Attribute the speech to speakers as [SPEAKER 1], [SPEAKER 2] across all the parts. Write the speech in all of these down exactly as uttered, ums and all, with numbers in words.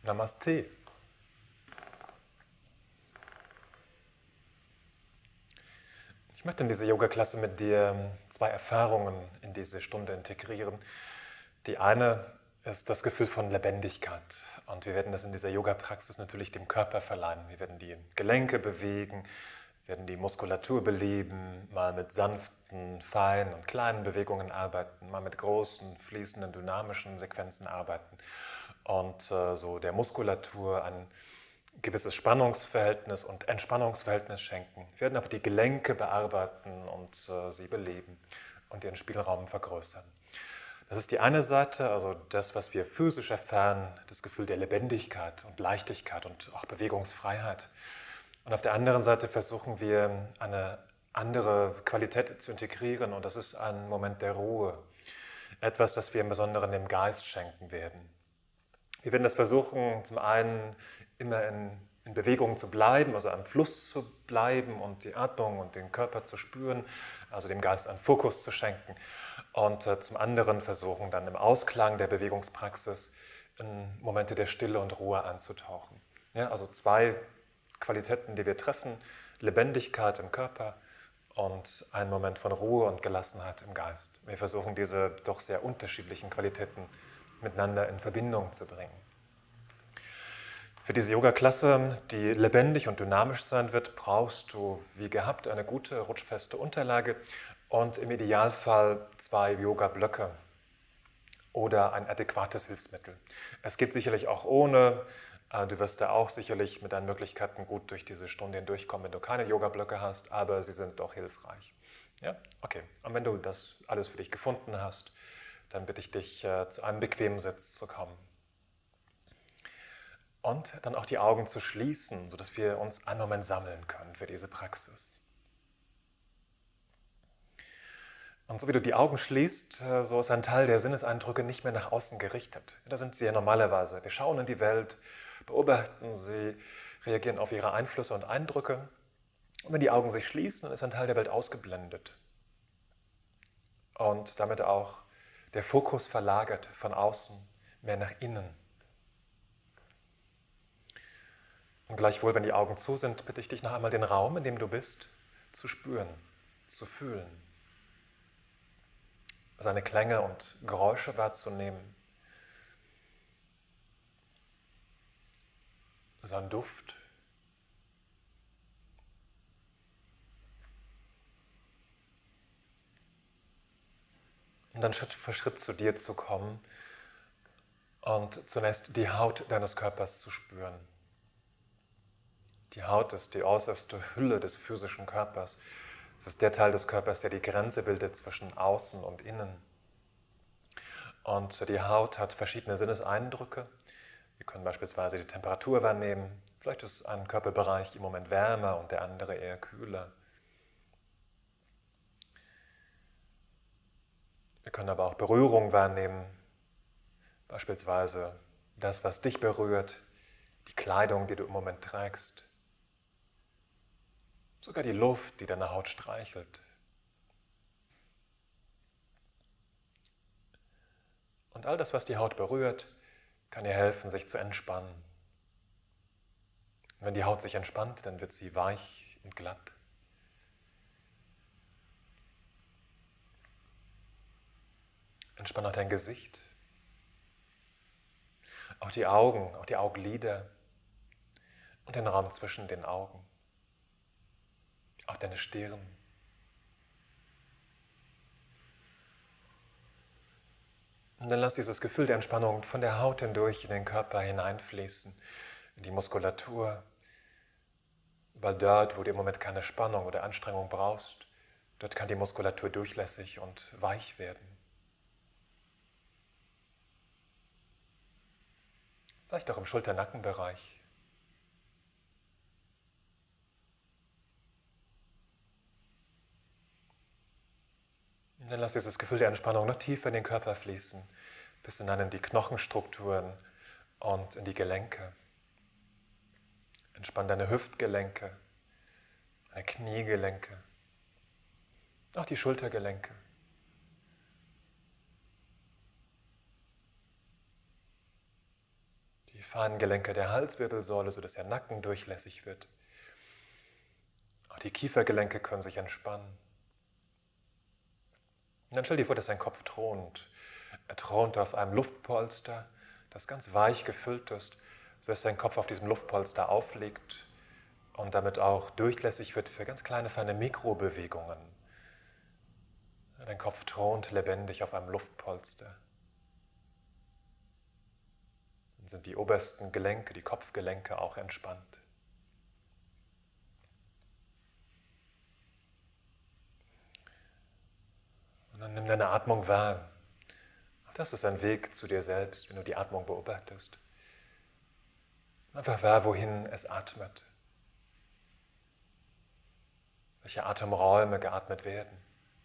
[SPEAKER 1] Namaste. Ich möchte in diese Yoga-Klasse mit dir zwei Erfahrungen in diese Stunde integrieren. Die eine ist das Gefühl von Lebendigkeit. Und wir werden das in dieser Yoga-Praxis natürlich dem Körper verleihen. Wir werden die Gelenke bewegen, werden die Muskulatur beleben, mal mit sanften, feinen und kleinen Bewegungen arbeiten, mal mit großen, fließenden, dynamischen Sequenzen arbeiten und äh, so der Muskulatur ein gewisses Spannungsverhältnis und Entspannungsverhältnis schenken. Wir werden aber die Gelenke bearbeiten und äh, sie beleben und ihren Spielraum vergrößern. Das ist die eine Seite, also das, was wir physisch erfahren, das Gefühl der Lebendigkeit und Leichtigkeit und auch Bewegungsfreiheit. Und auf der anderen Seite versuchen wir, eine andere Qualität zu integrieren, und das ist ein Moment der Ruhe. Etwas, das wir im Besonderen dem Geist schenken werden. Wir werden das versuchen, zum einen immer in, in Bewegung zu bleiben, also am Fluss zu bleiben und die Atmung und den Körper zu spüren, also dem Geist einen Fokus zu schenken. Und äh, zum anderen versuchen, dann im Ausklang der Bewegungspraxis in Momente der Stille und Ruhe einzutauchen. Ja, also zwei Qualitäten, die wir treffen: Lebendigkeit im Körper und ein Moment von Ruhe und Gelassenheit im Geist. Wir versuchen, diese doch sehr unterschiedlichen Qualitäten miteinander in Verbindung zu bringen. Für diese Yoga-Klasse, die lebendig und dynamisch sein wird, brauchst du wie gehabt eine gute, rutschfeste Unterlage und im Idealfall zwei Yoga-Blöcke oder ein adäquates Hilfsmittel. Es geht sicherlich auch ohne. Du wirst da auch sicherlich mit deinen Möglichkeiten gut durch diese Stunde hindurchkommen, wenn du keine Yoga-Blöcke hast, aber sie sind doch hilfreich. Ja? Okay. Und wenn du das alles für dich gefunden hast, dann bitte ich dich, äh, zu einem bequemen Sitz zu kommen. Und dann auch die Augen zu schließen, sodass wir uns einen Moment sammeln können für diese Praxis. Und so wie du die Augen schließt, so ist ein Teil der Sinneseindrücke nicht mehr nach außen gerichtet. Da sind sie ja normalerweise. Wir schauen in die Welt, beobachten sie, reagieren auf ihre Einflüsse und Eindrücke. Und wenn die Augen sich schließen, dann ist ein Teil der Welt ausgeblendet. Und damit auch der Fokus verlagert von außen mehr nach innen. Und gleichwohl, wenn die Augen zu sind, bitte ich dich noch einmal, den Raum, in dem du bist, zu spüren, zu fühlen. Seine Klänge und Geräusche wahrzunehmen. Seinen Duft. Und dann Schritt für Schritt zu dir zu kommen und zunächst die Haut deines Körpers zu spüren. Die Haut ist die äußerste Hülle des physischen Körpers. Es ist der Teil des Körpers, der die Grenze bildet zwischen Außen und Innen. Und die Haut hat verschiedene Sinneseindrücke. Wir können beispielsweise die Temperatur wahrnehmen. Vielleicht ist ein Körperbereich im Moment wärmer und der andere eher kühler. Wir können aber auch Berührung wahrnehmen. Beispielsweise das, was dich berührt, die Kleidung, die du im Moment trägst. Sogar die Luft, die deine Haut streichelt. Und all das, was die Haut berührt, kann ihr helfen, sich zu entspannen. Und wenn die Haut sich entspannt, dann wird sie weich und glatt. Entspann auch dein Gesicht. Auch die Augen, auch die Augenlider und den Raum zwischen den Augen. Auch deine Stirn. Und dann lass dieses Gefühl der Entspannung von der Haut hindurch in den Körper hineinfließen, in die Muskulatur. Weil dort, wo du im Moment keine Spannung oder Anstrengung brauchst, dort kann die Muskulatur durchlässig und weich werden. Vielleicht auch im Schulter-Nackenbereich. Und dann lass dieses Gefühl der Entspannung noch tiefer in den Körper fließen, bis hinein in die Knochenstrukturen und in die Gelenke. Entspann deine Hüftgelenke, deine Kniegelenke, auch die Schultergelenke. feinen Gelenke der Halswirbelsäule, sodass der Nacken durchlässig wird. Auch die Kiefergelenke können sich entspannen. Und dann stell dir vor, dass dein Kopf thront. Er thront auf einem Luftpolster, das ganz weich gefüllt ist, sodass dein Kopf auf diesem Luftpolster aufliegt und damit auch durchlässig wird für ganz kleine, feine Mikrobewegungen. Dein Kopf thront lebendig auf einem Luftpolster. Dann sind die obersten Gelenke, die Kopfgelenke auch entspannt. Und dann nimm deine Atmung wahr. Auch das ist ein Weg zu dir selbst, wenn du die Atmung beobachtest. Einfach wahr, wohin es atmet. Welche Atemräume geatmet werden.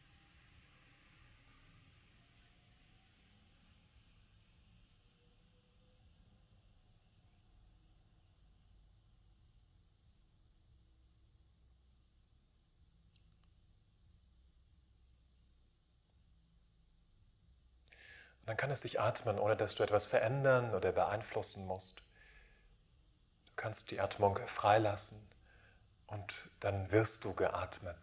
[SPEAKER 1] Dann kann es dich atmen, ohne dass du etwas verändern oder beeinflussen musst. Du kannst die Atmung freilassen und dann wirst du geatmet.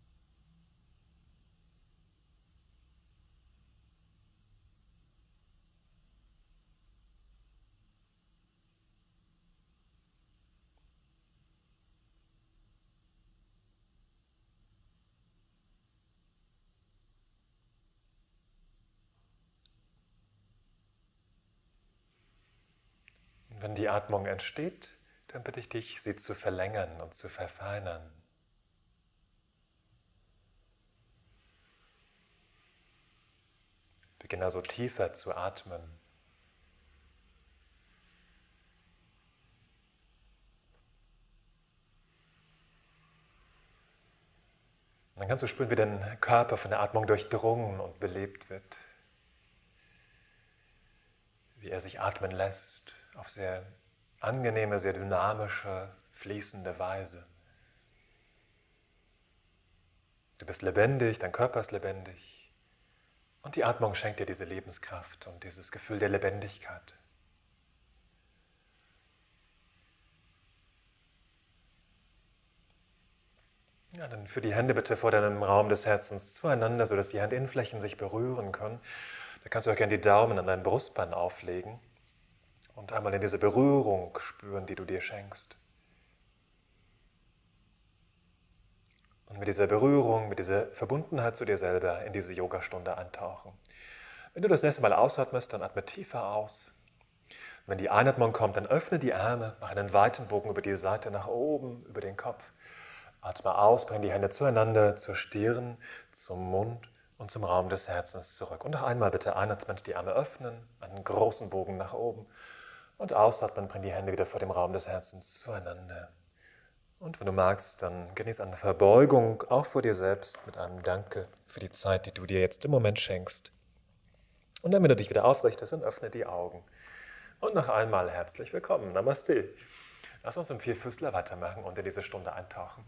[SPEAKER 1] Wenn die Atmung entsteht, dann bitte ich dich, sie zu verlängern und zu verfeinern. Beginne also tiefer zu atmen. Und dann kannst du spüren, wie dein Körper von der Atmung durchdrungen und belebt wird. Wie er sich atmen lässt. Auf sehr angenehme, sehr dynamische, fließende Weise. Du bist lebendig, dein Körper ist lebendig und die Atmung schenkt dir diese Lebenskraft und dieses Gefühl der Lebendigkeit. Ja, dann führ die Hände bitte vor deinem Raum des Herzens zueinander, sodass die Handinnenflächen sich berühren können. Da kannst du auch gerne die Daumen an dein Brustbein auflegen. Und einmal in diese Berührung spüren, die du dir schenkst. Und mit dieser Berührung, mit dieser Verbundenheit zu dir selber in diese Yogastunde eintauchen. Wenn du das nächste Mal ausatmest, dann atme tiefer aus. Und wenn die Einatmung kommt, dann öffne die Arme, mach einen weiten Bogen über die Seite nach oben, über den Kopf. Atme aus, bring die Hände zueinander, zur Stirn, zum Mund und zum Raum des Herzens zurück. Und noch einmal bitte einatmend die Arme öffnen, einen großen Bogen nach oben. Und ausatmen, bring die Hände wieder vor dem Raum des Herzens zueinander. Und wenn du magst, dann genieß eine Verbeugung auch vor dir selbst mit einem Danke für die Zeit, die du dir jetzt im Moment schenkst. Und dann, wenn du dich wieder aufrichtest, dann öffne die Augen. Und noch einmal herzlich willkommen. Namaste. Lass uns im Vierfüßler weitermachen und in diese Stunde eintauchen.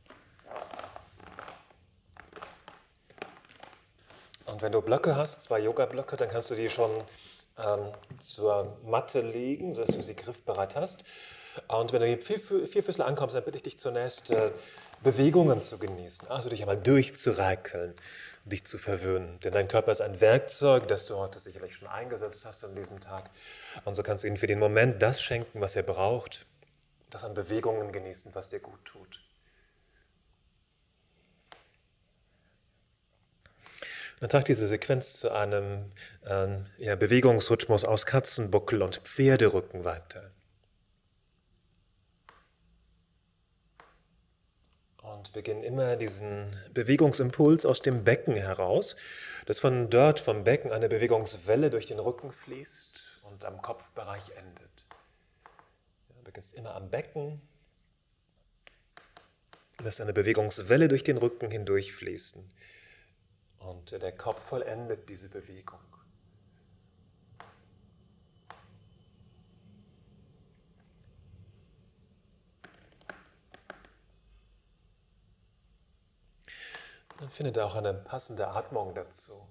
[SPEAKER 1] Und wenn du Blöcke hast, zwei Yoga-Blöcke, dann kannst du die schon ähm, zur Matte legen, sodass du sie griffbereit hast. Und wenn du im Vierfüßler ankommst, dann bitte ich dich zunächst, äh, Bewegungen zu genießen. Also dich einmal durchzureikeln, dich zu verwöhnen. Denn dein Körper ist ein Werkzeug, das du heute sicherlich schon eingesetzt hast an diesem Tag. Und so kannst du ihm für den Moment das schenken, was er braucht. Das an Bewegungen genießen, was dir gut tut. Dann trag diese Sequenz zu einem äh, ja, Bewegungsrhythmus aus Katzenbuckel und Pferderücken weiter. Und beginn immer diesen Bewegungsimpuls aus dem Becken heraus, dass von dort vom Becken eine Bewegungswelle durch den Rücken fließt und am Kopfbereich endet. Ja, du beginnst immer am Becken, lässt eine Bewegungswelle durch den Rücken hindurchfließen. Und der Kopf vollendet diese Bewegung. Dann findet auch eine passende Atmung dazu.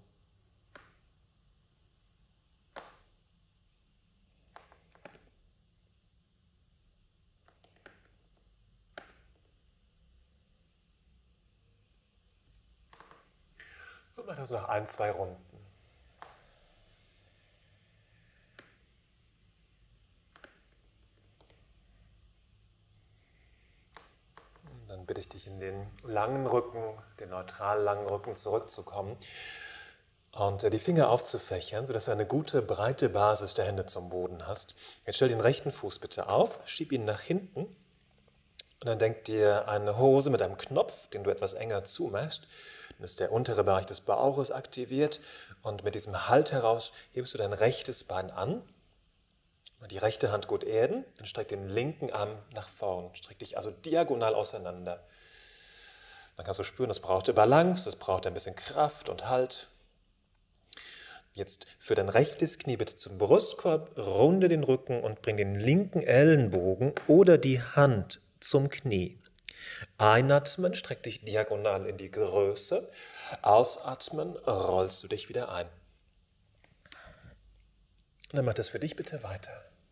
[SPEAKER 1] Und mach das noch ein, zwei Runden. Und dann bitte ich dich, in den langen Rücken, den neutral langen Rücken zurückzukommen und die Finger aufzufächern, sodass du eine gute, breite Basis der Hände zum Boden hast. Jetzt stell den rechten Fuß bitte auf, schieb ihn nach hinten und dann denk dir eine Hose mit einem Knopf, den du etwas enger zumachst. Dann ist der untere Bereich des Bauches aktiviert und mit diesem Halt heraus hebst du dein rechtes Bein an, die rechte Hand gut erden, dann streck den linken Arm nach vorn, streck dich also diagonal auseinander. Dann kannst du spüren, das braucht Balance, das braucht ein bisschen Kraft und Halt. Jetzt für dein rechtes Knie bitte zum Brustkorb, runde den Rücken und bring den linken Ellenbogen oder die Hand zum Knie. Einatmen, streck dich diagonal in die Größe. Ausatmen, rollst du dich wieder ein. Und dann mach das für dich bitte weiter.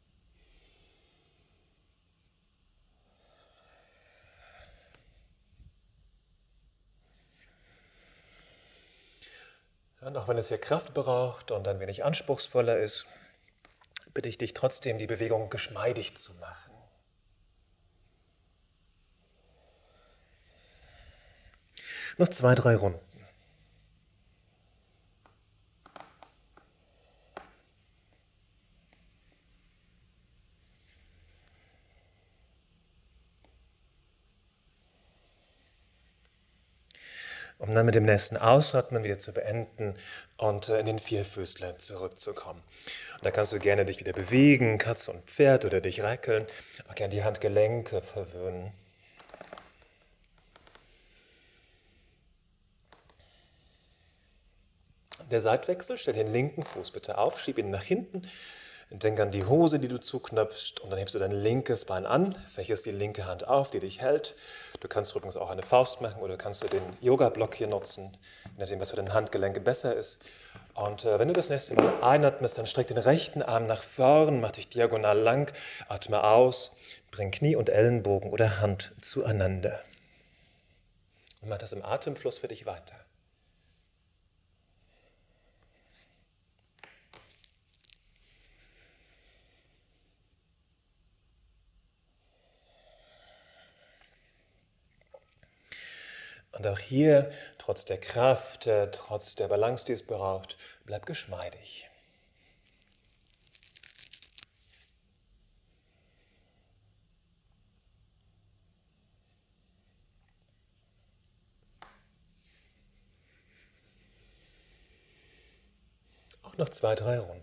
[SPEAKER 1] Und auch wenn es hier Kraft braucht und ein wenig anspruchsvoller ist, bitte ich dich trotzdem, die Bewegung geschmeidig zu machen. Noch zwei, drei Runden. Um dann mit dem nächsten Ausatmen wieder zu beenden und in den Vierfüßler zurückzukommen. Und da kannst du gerne dich wieder bewegen, Katze und Pferd oder dich reckeln, auch gerne die Handgelenke verwöhnen. Der Seitwechsel, stell den linken Fuß bitte auf, schieb ihn nach hinten, denk an die Hose, die du zuknöpfst und dann hebst du dein linkes Bein an, fächerst die linke Hand auf, die dich hält. Du kannst übrigens auch eine Faust machen oder kannst du den Yoga-Block hier nutzen, je nachdem, was für deine Handgelenke besser ist. Und äh, wenn du das nächste Mal einatmest, dann streck den rechten Arm nach vorn, mach dich diagonal lang, atme aus, bring Knie und Ellenbogen oder Hand zueinander. Und mach das im Atemfluss für dich weiter. Und auch hier, trotz der Kraft, äh, trotz der Balance, die es braucht, bleib geschmeidig. Auch noch zwei, drei Runden.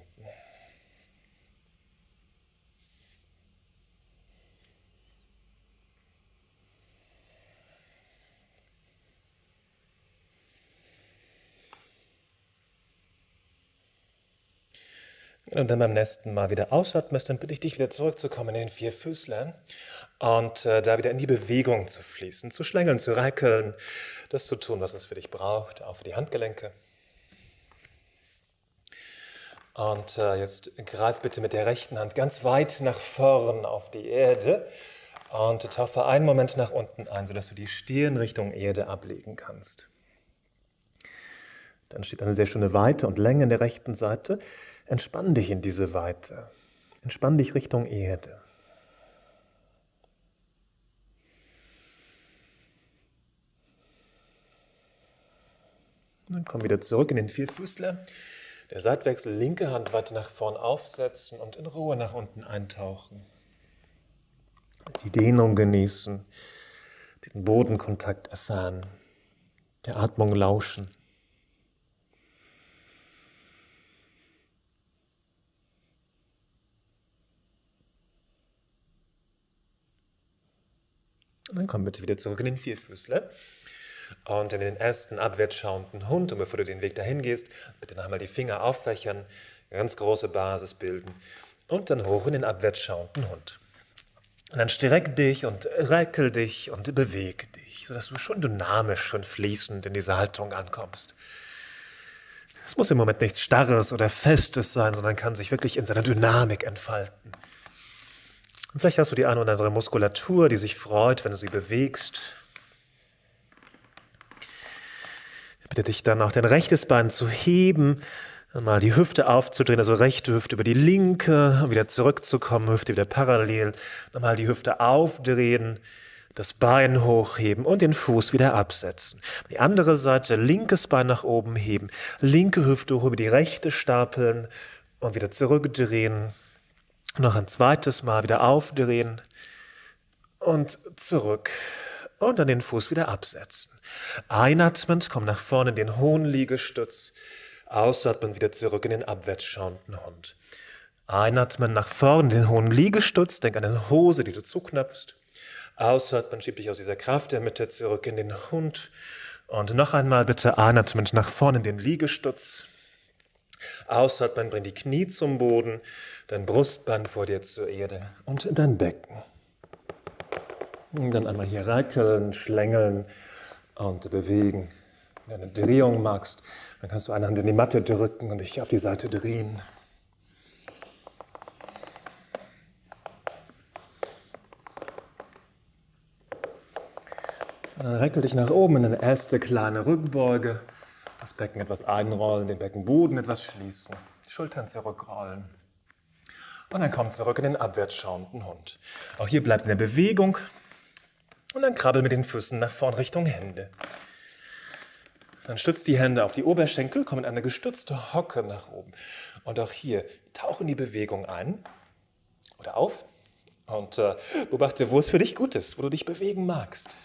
[SPEAKER 1] Und dann beim nächsten Mal wieder ausatmest, dann bitte ich dich wieder zurückzukommen in den Vierfüßler und äh, da wieder in die Bewegung zu fließen, zu schlängeln, zu reckeln, das zu tun, was es für dich braucht, auch für die Handgelenke. Und äh, jetzt greif bitte mit der rechten Hand ganz weit nach vorn auf die Erde und tauche einen Moment nach unten ein, sodass du die Stirn Richtung Erde ablegen kannst. Dann steht eine sehr schöne Weite und Länge in der rechten Seite. Entspann dich in diese Weite. Entspann dich Richtung Erde. Und dann komm wieder zurück in den Vierfüßler. Der Seitwechsel, linke Hand weiter nach vorn aufsetzen und in Ruhe nach unten eintauchen. Die Dehnung genießen, den Bodenkontakt erfahren, der Atmung lauschen. Und dann komm bitte wieder zurück in den Vierfüßler und in den ersten abwärts schauenden Hund. Und bevor du den Weg dahin gehst, bitte noch einmal die Finger auffächern, ganz große Basis bilden und dann hoch in den abwärts schauenden Hund. Und dann streck dich und reckel dich und beweg dich, sodass du schon dynamisch und fließend in diese Haltung ankommst. Es muss im Moment nichts Starres oder Festes sein, sondern kann sich wirklich in seiner Dynamik entfalten. Und vielleicht hast du die eine oder andere Muskulatur, die sich freut, wenn du sie bewegst. Bitte dich dann auch dein rechtes Bein zu heben, mal die Hüfte aufzudrehen, also rechte Hüfte über die linke, wieder zurückzukommen, Hüfte wieder parallel, nochmal die Hüfte aufdrehen, das Bein hochheben und den Fuß wieder absetzen. Die andere Seite, linkes Bein nach oben heben, linke Hüfte hoch über die rechte stapeln und wieder zurückdrehen. Noch ein zweites Mal wieder aufdrehen und zurück und dann den Fuß wieder absetzen. Einatmend, komm nach vorne in den hohen Liegestütz. Ausatmen, wieder zurück in den abwärts schauenden Hund. Einatmen, nach vorne in den hohen Liegestütz. Denk an eine Hose, die du zuknöpfst. Ausatmen, schieb dich aus dieser Kraft der Mitte zurück in den Hund. Und noch einmal bitte einatmen, nach vorne in den Liegestütz. Ausatmen, bring die Knie zum Boden, dein Brustband vor dir zur Erde und dein Becken. Und dann einmal hier rackeln, schlängeln und bewegen. Wenn du eine Drehung magst, dann kannst du eine Hand in die Matte drücken und dich auf die Seite drehen. Und dann reckel dich nach oben in eine erste kleine Rückbeuge. Das Becken etwas einrollen, den Beckenboden etwas schließen. Die Schultern zurückrollen. Und dann komm zurück in den abwärts schauenden Hund. Auch hier bleibt eine Bewegung. Und dann krabbel mit den Füßen nach vorn Richtung Hände. Dann stütz die Hände auf die Oberschenkel, komm in eine gestützte Hocke nach oben. Und auch hier tauch in die Bewegung ein oder auf und äh, beobachte, wo es für dich gut ist, wo du dich bewegen magst.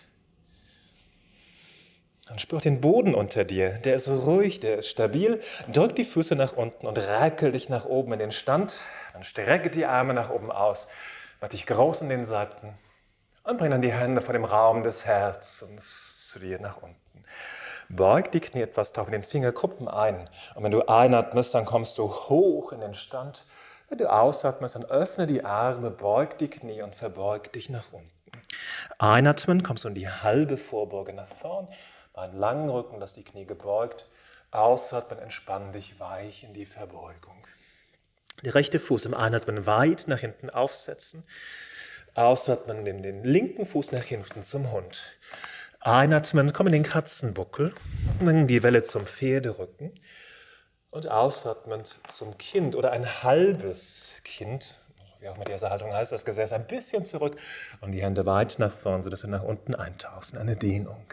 [SPEAKER 1] Dann spür auch den Boden unter dir, der ist ruhig, der ist stabil. Drück die Füße nach unten und rackel dich nach oben in den Stand. Dann strecke die Arme nach oben aus, mach dich groß in den Seiten und bring dann die Hände vor dem Raum des Herzens zu dir nach unten. Beug die Knie etwas, tauche den Fingerkuppen ein. Und wenn du einatmest, dann kommst du hoch in den Stand. Wenn du ausatmest, dann öffne die Arme, beug die Knie und verbeug dich nach unten. Einatmen, kommst du in die halbe Vorbeuge nach vorn. Einen langen Rücken, lass die Knie gebeugt. Ausatmen, entspann dich weich in die Verbeugung. Der rechte Fuß im Einatmen weit nach hinten aufsetzen. Ausatmen, nimm den linken Fuß nach hinten zum Hund. Einatmen, komm in den Katzenbuckel, dann die Welle zum Pferderücken und ausatmend zum Kind oder ein halbes Kind, wie auch immer diese Haltung heißt, das Gesäß ein bisschen zurück und die Hände weit nach vorn, sodass du nach unten eintauchst, eine Dehnung.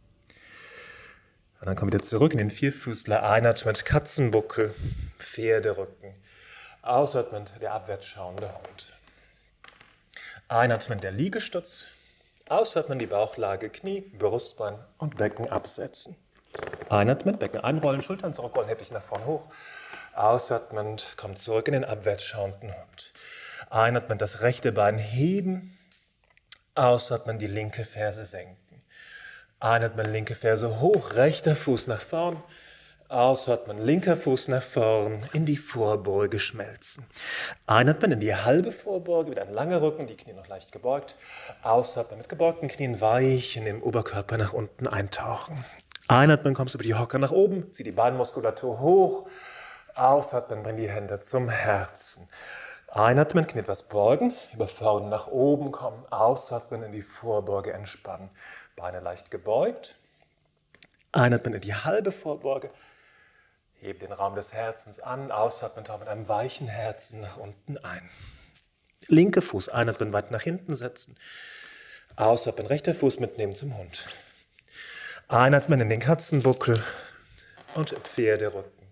[SPEAKER 1] Und dann komm wieder zurück in den Vierfüßler, einatmend Katzenbuckel, Pferderücken, ausatmend der abwärts schauende Hund. Einatmend der Liegestütz. Ausatmen, die Bauchlage, Knie, Brustbein und Becken absetzen. Einatmen, Becken einrollen, Schultern zurückrollen, heb dich nach vorn hoch. Ausatmend, komm zurück in den abwärts schauenden Hund. Einatmen, das rechte Bein heben. Ausatmen, die linke Ferse senken. Einatmen, linke Ferse hoch, rechter Fuß nach vorn. Ausatmen, linker Fuß nach vorn, in die Vorbeuge schmelzen. Einatmen in die halbe Vorbeuge, wieder ein langer Rücken, die Knie noch leicht gebeugt. Ausatmen mit gebeugten Knien weich in den Oberkörper nach unten eintauchen. Einatmen, kommst du über die Hocke nach oben, zieh die Beinmuskulatur hoch. Ausatmen, bring die Hände zum Herzen. Einatmen, Knie etwas beugen, über vorne nach oben kommen. Ausatmen, in die Vorbeuge entspannen. Beine leicht gebeugt. Einatmen in die halbe Vorbeuge. Heb den Raum des Herzens an, ausatmen, tauch mit einem weichen Herzen nach unten ein. Linke Fuß einatmen, weit nach hinten setzen. Ausatmen, rechter Fuß mitnehmen zum Hund. Einatmen in den Katzenbuckel und Pferderücken.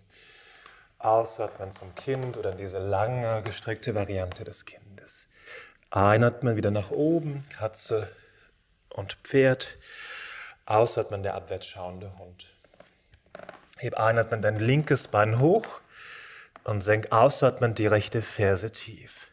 [SPEAKER 1] Ausatmen zum Kind oder in diese lange gestreckte Variante des Kindes. Einatmen wieder nach oben, Katze und Pferd. Ausatmen, der abwärts schauende Hund. Heb einatmen dein linkes Bein hoch und senk ausatmen die rechte Ferse tief.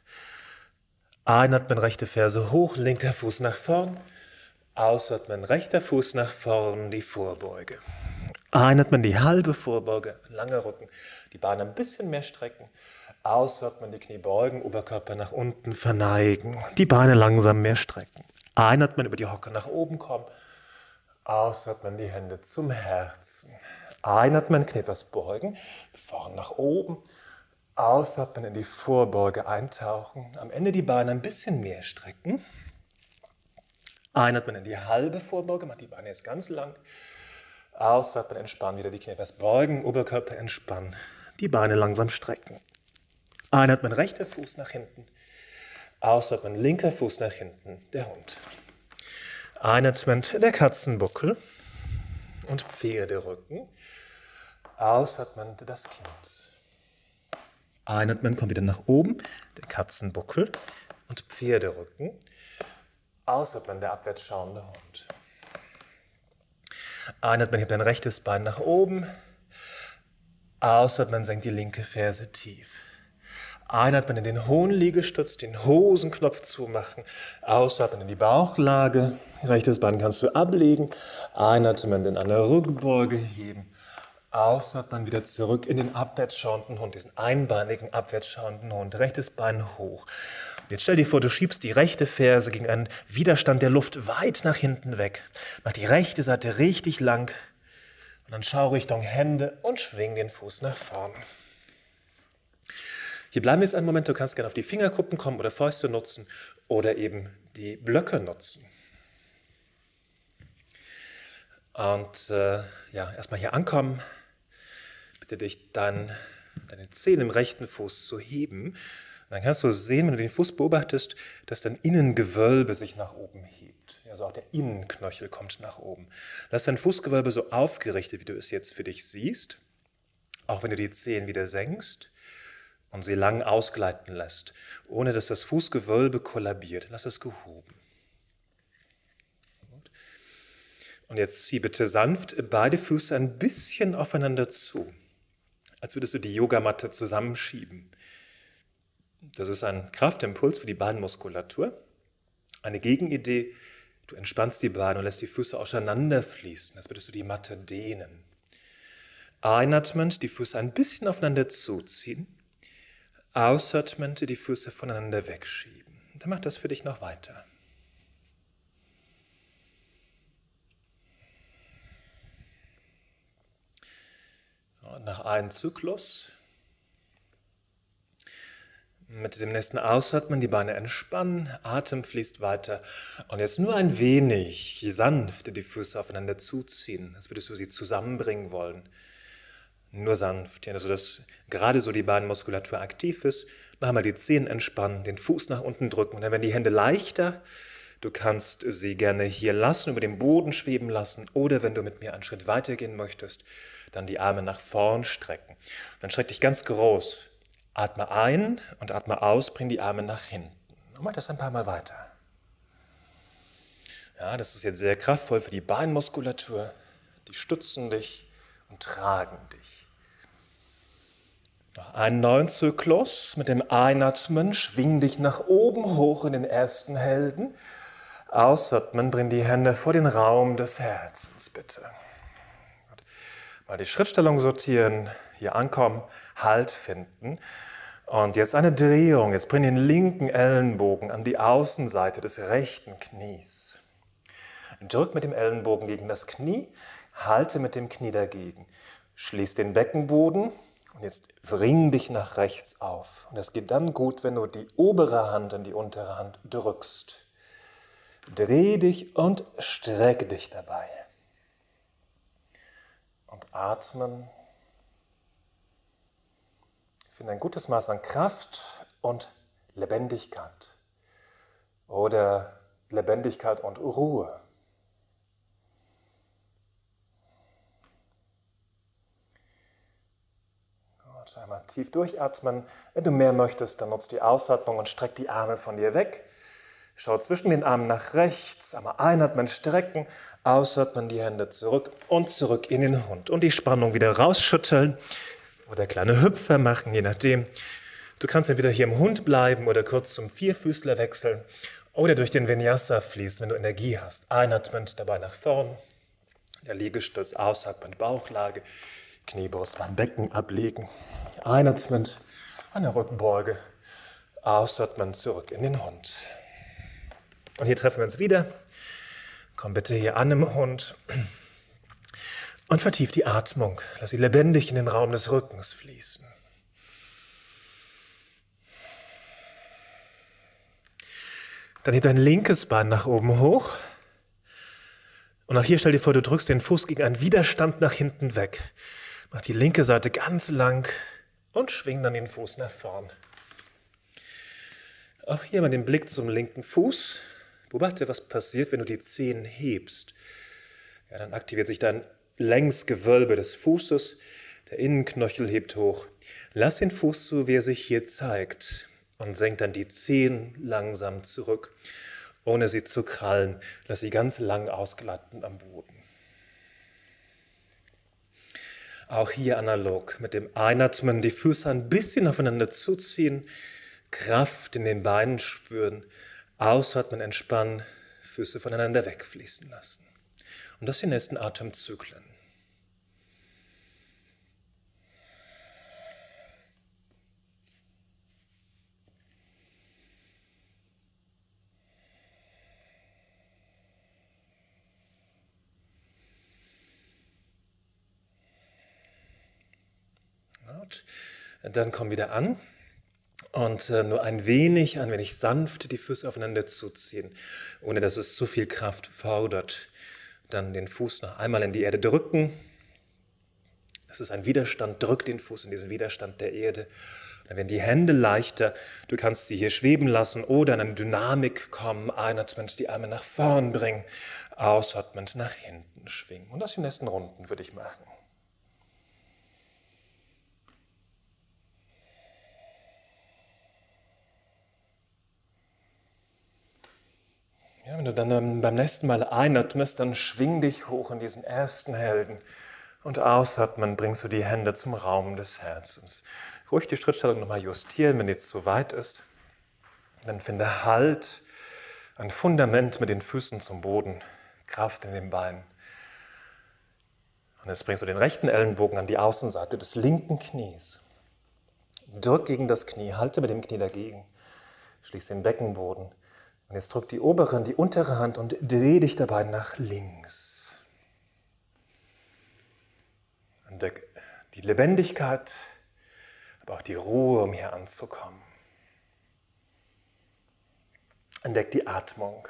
[SPEAKER 1] Einatmen, rechte Ferse hoch, linker Fuß nach vorn. Ausatmen, rechter Fuß nach vorn, die Vorbeuge. Einatmen, die halbe Vorbeuge, langer Rücken, die Beine ein bisschen mehr strecken. Ausatmen, die Knie beugen, Oberkörper nach unten verneigen, die Beine langsam mehr strecken. Einatmen, über die Hocke nach oben kommen. Ausatmen, die Hände zum Herzen. Einatmen, Knie etwas beugen, vorn nach oben. Ausatmen, in die Vorbeuge eintauchen. Am Ende die Beine ein bisschen mehr strecken. Einatmen in die halbe Vorbeuge, macht die Beine jetzt ganz lang. Ausatmen, entspannen, wieder die Knie etwas beugen, Oberkörper entspannen, die Beine langsam strecken. Einatmen, rechter Fuß nach hinten. Ausatmen, linker Fuß nach hinten, der Hund. Einatmend der Katzenbuckel und Pferderücken. Ausatmend das Kind. Einatmen, kommt wieder nach oben, der Katzenbuckel und Pferderücken. Ausatmen, der abwärts schauende Hund. Einatmen, hebt dein rechtes Bein nach oben. Ausatmen, senkt die linke Ferse tief. Einatmen in den hohen Liegestütz, den Hosenknopf zumachen. Ausatmen in die Bauchlage. Rechtes Bein kannst du ablegen. Einatmen in eine Rückbeuge heben. Ausatmen wieder zurück in den abwärts schauenden Hund, diesen einbeinigen abwärts schauenden Hund. Rechtes Bein hoch. Jetzt stell dir vor, du schiebst die rechte Ferse gegen einen Widerstand der Luft weit nach hinten weg. Mach die rechte Seite richtig lang und dann schau Richtung Hände und schwing den Fuß nach vorn. Hier bleiben wir jetzt einen Moment, du kannst gerne auf die Fingerkuppen kommen oder Fäuste nutzen oder eben die Blöcke nutzen. Und äh, ja, erstmal hier ankommen. Bitte dich dann deine Zehen im rechten Fuß zu heben. Dann kannst du sehen, wenn du den Fuß beobachtest, dass dein Innengewölbe sich nach oben hebt. Also auch der Innenknöchel kommt nach oben. Lass dein Fußgewölbe so aufgerichtet, wie du es jetzt für dich siehst. Auch wenn du die Zehen wieder senkst und sie lang ausgleiten lässt, ohne dass das Fußgewölbe kollabiert. Lass es gehoben. Und jetzt zieh bitte sanft beide Füße ein bisschen aufeinander zu, als würdest du die Yogamatte zusammenschieben. Das ist ein Kraftimpuls für die Beinmuskulatur. Eine Gegenidee, du entspannst die Beine und lässt die Füße auseinanderfließen, als würdest du die Matte dehnen. Einatmend die Füße ein bisschen aufeinander zuziehen, ausatmend die Füße voneinander wegschieben. Dann mach das für dich noch weiter. Und nach einem Zyklus mit dem nächsten Ausatmen die Beine entspannen, Atem fließt weiter und jetzt nur ein wenig sanft die Füße aufeinander zuziehen, als würdest du sie zusammenbringen wollen. Nur sanft, ja, sodass gerade so die Beinmuskulatur aktiv ist. Noch einmal die Zehen entspannen, den Fuß nach unten drücken und dann werden die Hände leichter. Du kannst sie gerne hier lassen, über den Boden schweben lassen oder wenn du mit mir einen Schritt weitergehen möchtest, dann die Arme nach vorn strecken. Dann streck dich ganz groß. Atme ein und atme aus, bring die Arme nach hinten. Und mach das ein paar Mal weiter. Ja, das ist jetzt sehr kraftvoll für die Beinmuskulatur. Die stützen dich und tragen dich. Noch einen neuen Zyklus. Mit dem Einatmen schwing dich nach oben hoch in den ersten Helden. Ausatmen, bring die Hände vor den Raum des Herzens, bitte. Mal die Schrittstellung sortieren, hier ankommen, Halt finden. Und jetzt eine Drehung. Jetzt bring den linken Ellenbogen an die Außenseite des rechten Knies. Drück mit dem Ellenbogen gegen das Knie, halte mit dem Knie dagegen. Schließ den Beckenboden und jetzt bring dich nach rechts auf. Und das geht dann gut, wenn du die obere Hand in die untere Hand drückst. Dreh dich und strecke dich dabei. Und atmen. Finde ein gutes Maß an Kraft und Lebendigkeit. Oder Lebendigkeit und Ruhe. Gut, einmal tief durchatmen. Wenn du mehr möchtest, dann nutz die Ausatmung und streck die Arme von dir weg. Schau zwischen den Armen nach rechts, einmal einatmen, strecken, ausatmen, die Hände zurück und zurück in den Hund. Und die Spannung wieder rausschütteln oder kleine Hüpfer machen, je nachdem. Du kannst entweder hier im Hund bleiben oder kurz zum Vierfüßler wechseln oder durch den Vinyasa fließen, wenn du Energie hast. Einatmend dabei nach vorn, der Liegestütz, ausatmend Bauchlage, Knie, Brustbein, Becken ablegen. Einatmend, eine Rückbeuge, ausatmend zurück in den Hund. Und hier treffen wir uns wieder. Komm bitte hier an im Hund und vertief die Atmung. Lass sie lebendig in den Raum des Rückens fließen. Dann heb dein linkes Bein nach oben hoch
[SPEAKER 2] Und auch hier stell dir vor, du drückst den Fuß gegen einen Widerstand nach hinten weg. Mach die linke Seite ganz lang und schwing dann den Fuß nach vorn. Auch hier mal den Blick zum linken Fuß. Beobachte, was passiert, wenn du die Zehen hebst. Ja, dann aktiviert sich dein Längsgewölbe des Fußes. Der Innenknöchel hebt hoch. Lass den Fuß so, wie er sich hier zeigt. Und senk dann die Zehen langsam zurück, ohne sie zu krallen. Lass sie ganz lang ausgleiten am Boden. Auch hier analog mit dem Einatmen die Füße ein bisschen aufeinander zuziehen, Kraft in den Beinen spüren, ausatmen, entspannen, Füße voneinander wegfließen lassen. Und das die nächsten Atemzyklen. Dann komm wieder an und äh, nur ein wenig, ein wenig sanft die Füße aufeinander zuziehen, ohne dass es zu viel Kraft fordert. Dann den Fuß noch einmal in die Erde drücken. Das ist ein Widerstand, drück den Fuß in diesen Widerstand der Erde. Dann werden die Hände leichter, du kannst sie hier schweben lassen oder in eine Dynamik kommen, einatmend die Arme nach vorn bringen, ausatmend nach hinten schwingen. Und das die nächsten Runden würde ich machen. Ja, wenn du dann beim nächsten Mal einatmest, dann schwing dich hoch in diesen ersten Helden. Und ausatmen bringst du die Hände zum Raum des Herzens. Ruhig die Schrittstellung nochmal justieren, wenn die zu weit ist. Dann finde Halt, ein Fundament mit den Füßen zum Boden, Kraft in den Beinen. Und jetzt bringst du den rechten Ellenbogen an die Außenseite des linken Knies. Drück gegen das Knie, halte mit dem Knie dagegen. Schließ den Beckenboden. Und jetzt drück die obere und die untere Hand und dreh dich dabei nach links. Entdeck die Lebendigkeit, aber auch die Ruhe, um hier anzukommen. Entdeck die Atmung.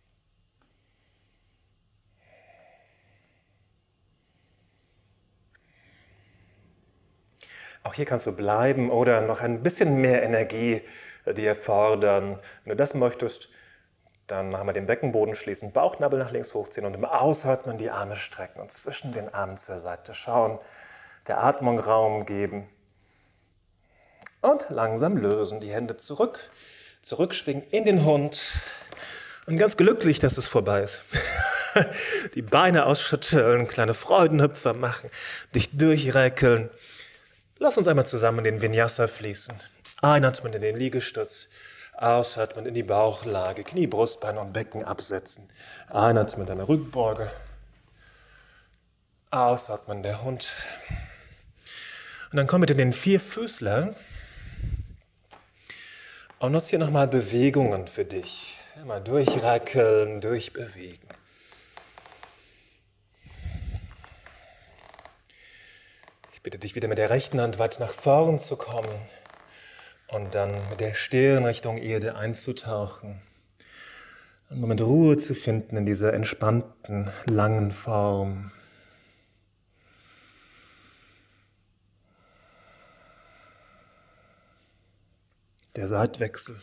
[SPEAKER 2] Auch hier kannst du bleiben oder noch ein bisschen mehr Energie dir fordern. Wenn du das möchtest, dann machen wir den Beckenboden schließen, Bauchnabel nach links hochziehen und im Ausatmen die Arme strecken und zwischen den Armen zur Seite schauen, der Atmung Raum geben und langsam lösen, die Hände zurück, zurückschwingen in den Hund und ganz glücklich, dass es vorbei ist. Die Beine ausschütteln, kleine Freudenhüpfer machen, dich durchreckeln. Lass uns einmal zusammen in den Vinyasa fließen. Einatmen in den Liegestütz. Ausatmen in die Bauchlage, Knie, Brustbein und Becken absetzen. Einatmen deine Rückbeuge. Ausatmen der Hund. Und dann komm mit in den Vierfüßler. Und nutze hier nochmal Bewegungen für dich. Mal durchreckeln, durchbewegen. Ich bitte dich wieder mit der rechten Hand weit nach vorn zu kommen. Und dann mit der Stirn Richtung Erde einzutauchen. Einen Moment Ruhe zu finden in dieser entspannten, langen Form. Der Seitwechsel.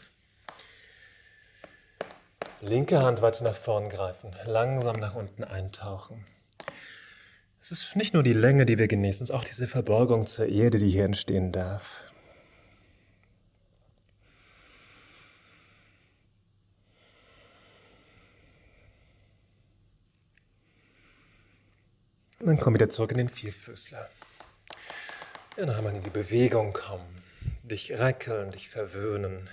[SPEAKER 2] Linke Hand weit nach vorn greifen, langsam nach unten eintauchen. Es ist nicht nur die Länge, die wir genießen, es ist auch diese Verbeugung zur Erde, die hier entstehen darf. Und dann komm wieder zurück in den Vierfüßler. Ja, noch einmal in die Bewegung kommen. Dich reckeln, dich verwöhnen.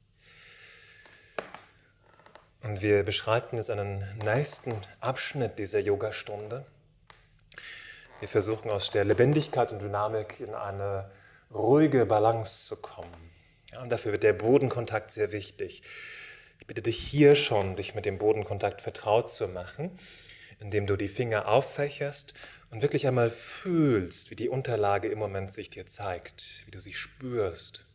[SPEAKER 2] Und wir beschreiten jetzt einen nächsten Abschnitt dieser Yogastunde. Wir versuchen aus der Lebendigkeit und Dynamik in eine ruhige Balance zu kommen. Ja, und dafür wird der Bodenkontakt sehr wichtig. Ich bitte dich hier schon, dich mit dem Bodenkontakt vertraut zu machen, indem du die Finger auffächerst und wirklich einmal fühlst, wie die Unterlage im Moment sich dir zeigt, wie du sie spürst.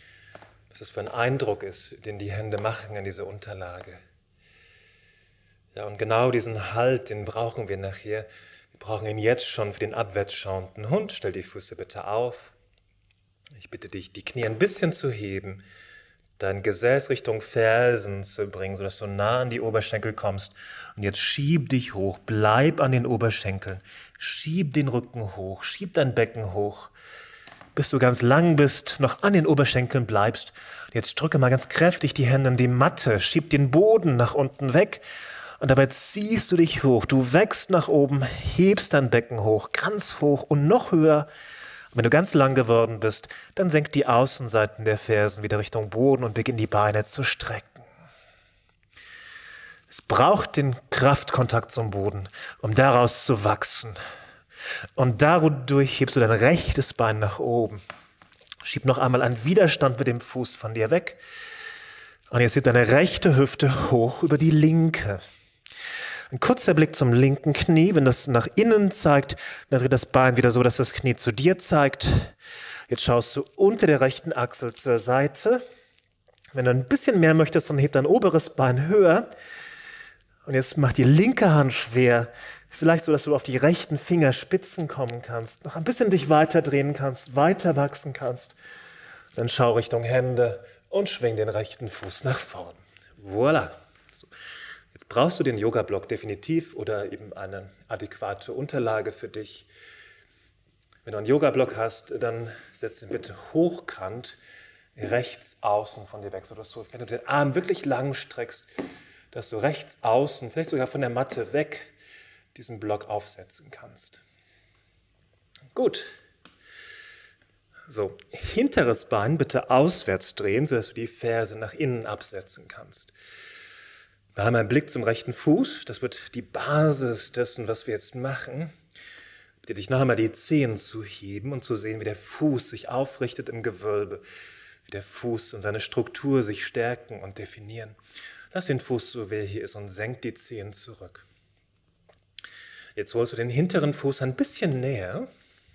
[SPEAKER 2] Was das für ein Eindruck ist, den die Hände machen an dieser Unterlage. Ja, und genau diesen Halt, den brauchen wir nachher. Wir brauchen ihn jetzt schon für den abwärts schauenden Hund. Stell die Füße bitte auf. Ich bitte dich, die Knie ein bisschen zu heben, dein Gesäß Richtung Fersen zu bringen, sodass du nah an die Oberschenkel kommst. Und jetzt schieb dich hoch, bleib an den Oberschenkeln, schieb den Rücken hoch, schieb dein Becken hoch, bis du ganz lang bist, noch an den Oberschenkeln bleibst. Und jetzt drücke mal ganz kräftig die Hände in die Matte, schieb den Boden nach unten weg und dabei ziehst du dich hoch. Du wächst nach oben, hebst dein Becken hoch, ganz hoch und noch höher. Wenn du ganz lang geworden bist, dann senk die Außenseiten der Fersen wieder Richtung Boden und beginn die Beine zu strecken. Es braucht den Kraftkontakt zum Boden, um daraus zu wachsen. Und dadurch hebst du dein rechtes Bein nach oben. Schieb noch einmal einen Widerstand mit dem Fuß von dir weg. Und jetzt heb deine rechte Hüfte hoch über die linke. Ein kurzer Blick zum linken Knie. Wenn das nach innen zeigt, dann dreht das Bein wieder so, dass das Knie zu dir zeigt. Jetzt schaust du unter der rechten Achsel zur Seite. Wenn du ein bisschen mehr möchtest, dann heb dein oberes Bein höher. Und jetzt mach die linke Hand schwer. Vielleicht so, dass du auf die rechten Fingerspitzen kommen kannst. Noch ein bisschen dich weiter drehen kannst, weiter wachsen kannst. Dann schau Richtung Hände und schwing den rechten Fuß nach vorn. Voilà. So. Jetzt brauchst du den Yoga-Block definitiv oder eben eine adäquate Unterlage für dich. Wenn du einen Yoga-Block hast, dann setz ihn bitte hochkant rechts außen von dir weg, sodass du, wenn du den Arm wirklich lang streckst, dass du rechts außen, vielleicht sogar von der Matte weg, diesen Block aufsetzen kannst. Gut. So, hinteres Bein bitte auswärts drehen, sodass du die Ferse nach innen absetzen kannst. Wir haben einen Blick zum rechten Fuß. Das wird die Basis dessen, was wir jetzt machen. Ich bitte dich noch einmal die Zehen zu heben und zu sehen, wie der Fuß sich aufrichtet im Gewölbe, wie der Fuß und seine Struktur sich stärken und definieren. Lass den Fuß so, wie er hier ist, und senk die Zehen zurück. Jetzt holst du den hinteren Fuß ein bisschen näher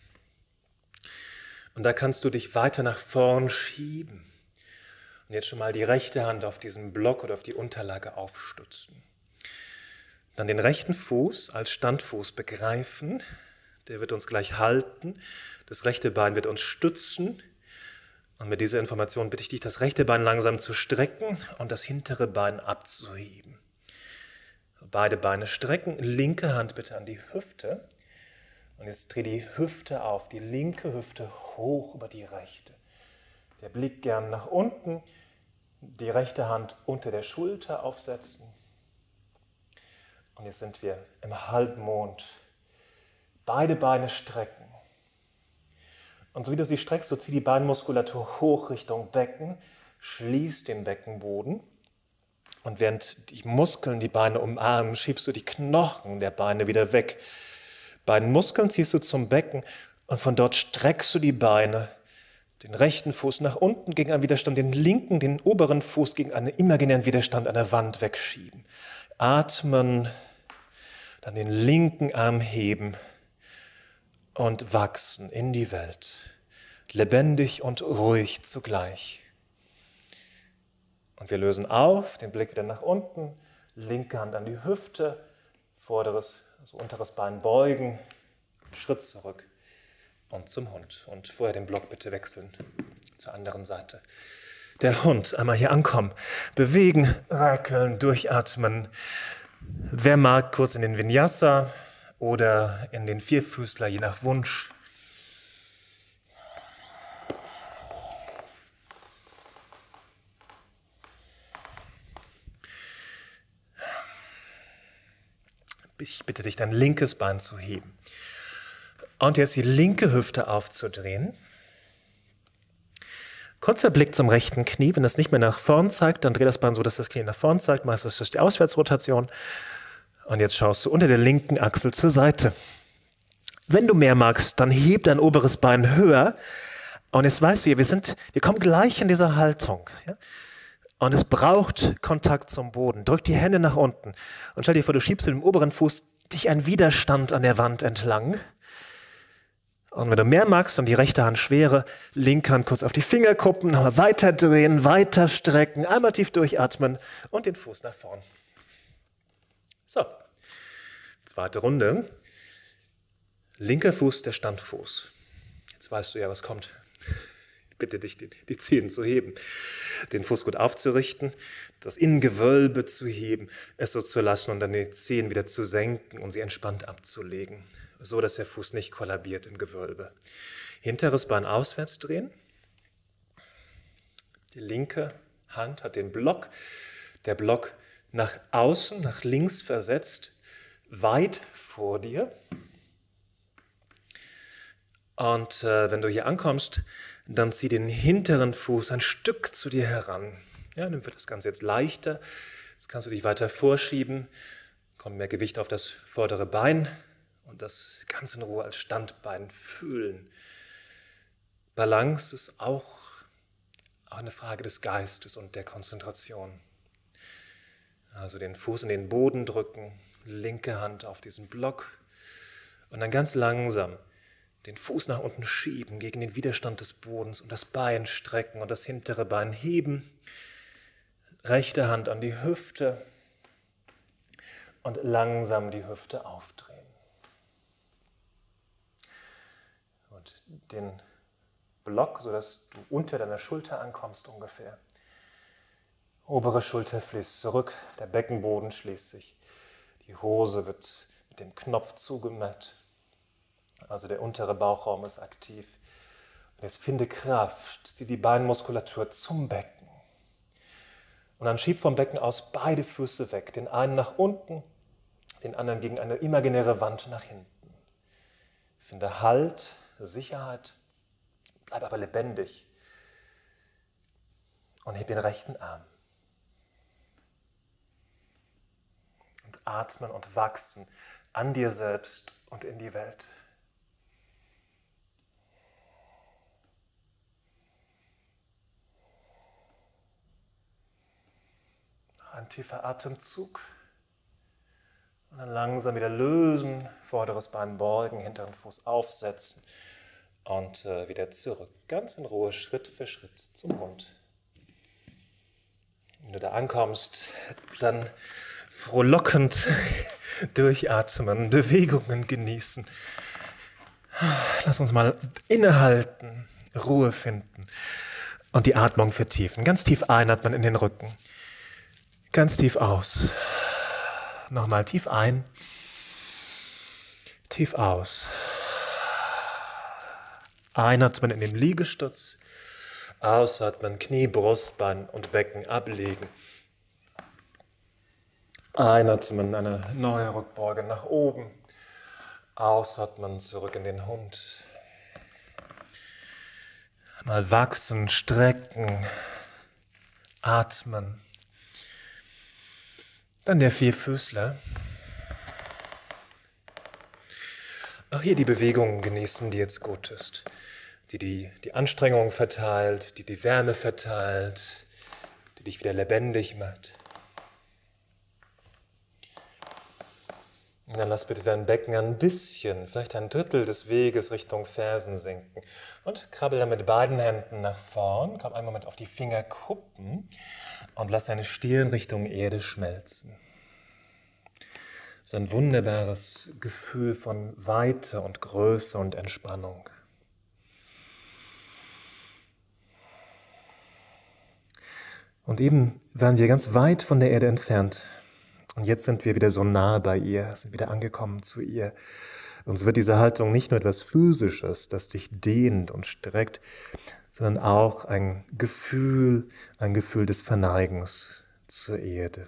[SPEAKER 2] und da kannst du dich weiter nach vorn schieben. Und jetzt schon mal die rechte Hand auf diesen Block oder auf die Unterlage aufstützen. Dann den rechten Fuß als Standfuß begreifen. Der wird uns gleich halten. Das rechte Bein wird uns stützen. Und mit dieser Information bitte ich dich, das rechte Bein langsam zu strecken und das hintere Bein abzuheben. Beide Beine strecken, linke Hand bitte an die Hüfte. Und jetzt dreh die Hüfte auf, die linke Hüfte hoch über die rechte. Der Blick gern nach unten, die rechte Hand unter der Schulter aufsetzen. Und jetzt sind wir im Halbmond. Beide Beine strecken. Und so wie du sie streckst, so zieh die Beinmuskulatur hoch Richtung Becken, schließ den Beckenboden. Und während die Muskeln die Beine umarmen, schiebst du die Knochen der Beine wieder weg. Beiden Muskeln ziehst du zum Becken und von dort streckst du die Beine. Den rechten Fuß nach unten gegen einen Widerstand, den linken, den oberen Fuß gegen einen imaginären Widerstand an der Wand wegschieben. Atmen, dann den linken Arm heben und wachsen in die Welt. Lebendig und ruhig zugleich. Und wir lösen auf, den Blick wieder nach unten, linke Hand an die Hüfte, vorderes, also unteres Bein beugen, Schritt zurück. Und zum Hund. Und vorher den Block bitte wechseln zur anderen Seite. Der Hund, einmal hier ankommen, bewegen, räkeln, durchatmen. Wer mag, kurz in den Vinyasa oder in den Vierfüßler, je nach Wunsch. Ich bitte dich, dein linkes Bein zu heben. Und jetzt die linke Hüfte aufzudrehen. Kurzer Blick zum rechten Knie. Wenn das nicht mehr nach vorn zeigt, dann dreh das Bein so, dass das Knie nach vorn zeigt. Meistens durch die Auswärtsrotation. Und jetzt schaust du unter der linken Achsel zur Seite. Wenn du mehr magst, dann heb dein oberes Bein höher. Und jetzt weißt du, wir, sind, wir kommen gleich in dieser Haltung. Ja? Und es braucht Kontakt zum Boden. Drück die Hände nach unten. Und stell dir vor, du schiebst mit dem oberen Fuß dich einen Widerstand an der Wand entlang. Und wenn du mehr magst und die rechte Hand schwere, linke Hand kurz auf die Fingerkuppen, nochmal weiter drehen, weiter strecken, einmal tief durchatmen und den Fuß nach vorn. So, zweite Runde. Linker Fuß, der Standfuß. Jetzt weißt du ja, was kommt. Ich bitte dich, die, die Zehen zu heben, den Fuß gut aufzurichten, das Innengewölbe zu heben, es so zu lassen und dann die Zehen wieder zu senken und sie entspannt abzulegen, so dass der Fuß nicht kollabiert im Gewölbe. Hinteres Bein auswärts drehen. Die linke Hand hat den Block, der Block nach außen, nach links versetzt, weit vor dir. Und äh, wenn du hier ankommst, dann zieh den hinteren Fuß ein Stück zu dir heran. Ja, dann wird das Ganze jetzt leichter. Jetzt kannst du dich weiter vorschieben, kommt mehr Gewicht auf das vordere Bein und das ganz in Ruhe als Standbein fühlen. Balance ist auch, auch eine Frage des Geistes und der Konzentration. Also den Fuß in den Boden drücken, linke Hand auf diesen Block und dann ganz langsam den Fuß nach unten schieben gegen den Widerstand des Bodens und das Bein strecken und das hintere Bein heben. Rechte Hand an die Hüfte und langsam die Hüfte aufdrehen. Und den Block, sodass du unter deiner Schulter ankommst ungefähr. Obere Schulter fließt zurück, der Beckenboden schließt sich. Die Hose wird mit dem Knopf zugenäht. Also der untere Bauchraum ist aktiv. Und jetzt finde Kraft, zieh die Beinmuskulatur zum Becken. Und dann schieb vom Becken aus beide Füße weg, den einen nach unten, den anderen gegen eine imaginäre Wand nach hinten. Finde Halt, Sicherheit, bleib aber lebendig und heb den rechten Arm. Und atmen und wachsen an dir selbst und in die Welt. Ein tiefer Atemzug und dann langsam wieder lösen, vorderes Bein beugen, hinteren Fuß aufsetzen und äh, wieder zurück. Ganz in Ruhe, Schritt für Schritt zum Hund. Wenn du da ankommst, dann frohlockend durchatmen, Bewegungen genießen. Lass uns mal innehalten, Ruhe finden und die Atmung vertiefen. Ganz tief einatmen in den Rücken. Ganz tief aus. Nochmal tief ein, tief aus. Einatmen in den Liegestütz, ausatmen, Knie, Brustbein und Becken ablegen. Einatmen, eine neue Rückbeuge nach oben. Ausatmen, zurück in den Hund. Mal wachsen, strecken, atmen. Dann der Vierfüßler. Auch hier die Bewegungen genießen, die jetzt gut ist. Die die, die Anstrengung verteilt, die die Wärme verteilt, die dich wieder lebendig macht. Und dann lass bitte dein Becken ein bisschen, vielleicht ein Drittel des Weges Richtung Fersen sinken. Und krabbel dann mit beiden Händen nach vorn, komm einen Moment auf die Fingerkuppen und lass deine Stirn Richtung Erde schmelzen. So ein wunderbares Gefühl von Weite und Größe und Entspannung. Und eben waren wir ganz weit von der Erde entfernt. Und jetzt sind wir wieder so nah bei ihr, sind wieder angekommen zu ihr. Uns wird diese Haltung nicht nur etwas Physisches, das dich dehnt und streckt, sondern auch ein Gefühl, ein Gefühl des Verneigens zur Erde.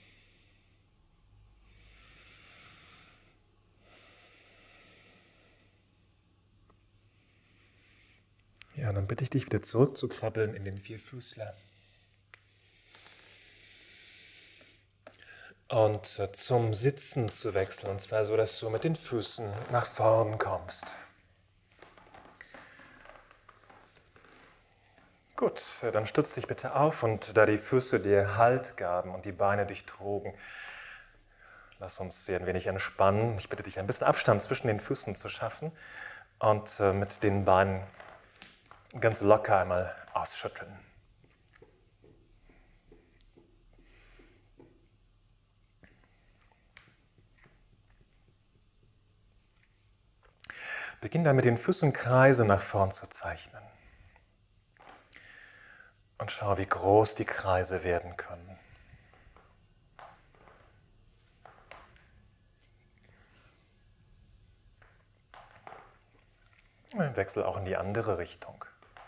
[SPEAKER 2] Ja, dann bitte ich dich wieder zurückzukrabbeln in den Vierfüßler. Und zum Sitzen zu wechseln, und zwar so, dass du mit den Füßen nach vorn kommst. Gut, dann stütz dich bitte auf und da die Füße dir Halt gaben und die Beine dich trugen, lass uns sie ein wenig entspannen. Ich bitte dich, ein bisschen Abstand zwischen den Füßen zu schaffen und mit den Beinen ganz locker einmal ausschütteln. Beginn dann mit den Füßen Kreise nach vorn zu zeichnen. Und schau, wie groß die Kreise werden können. Wechsel auch in die andere Richtung.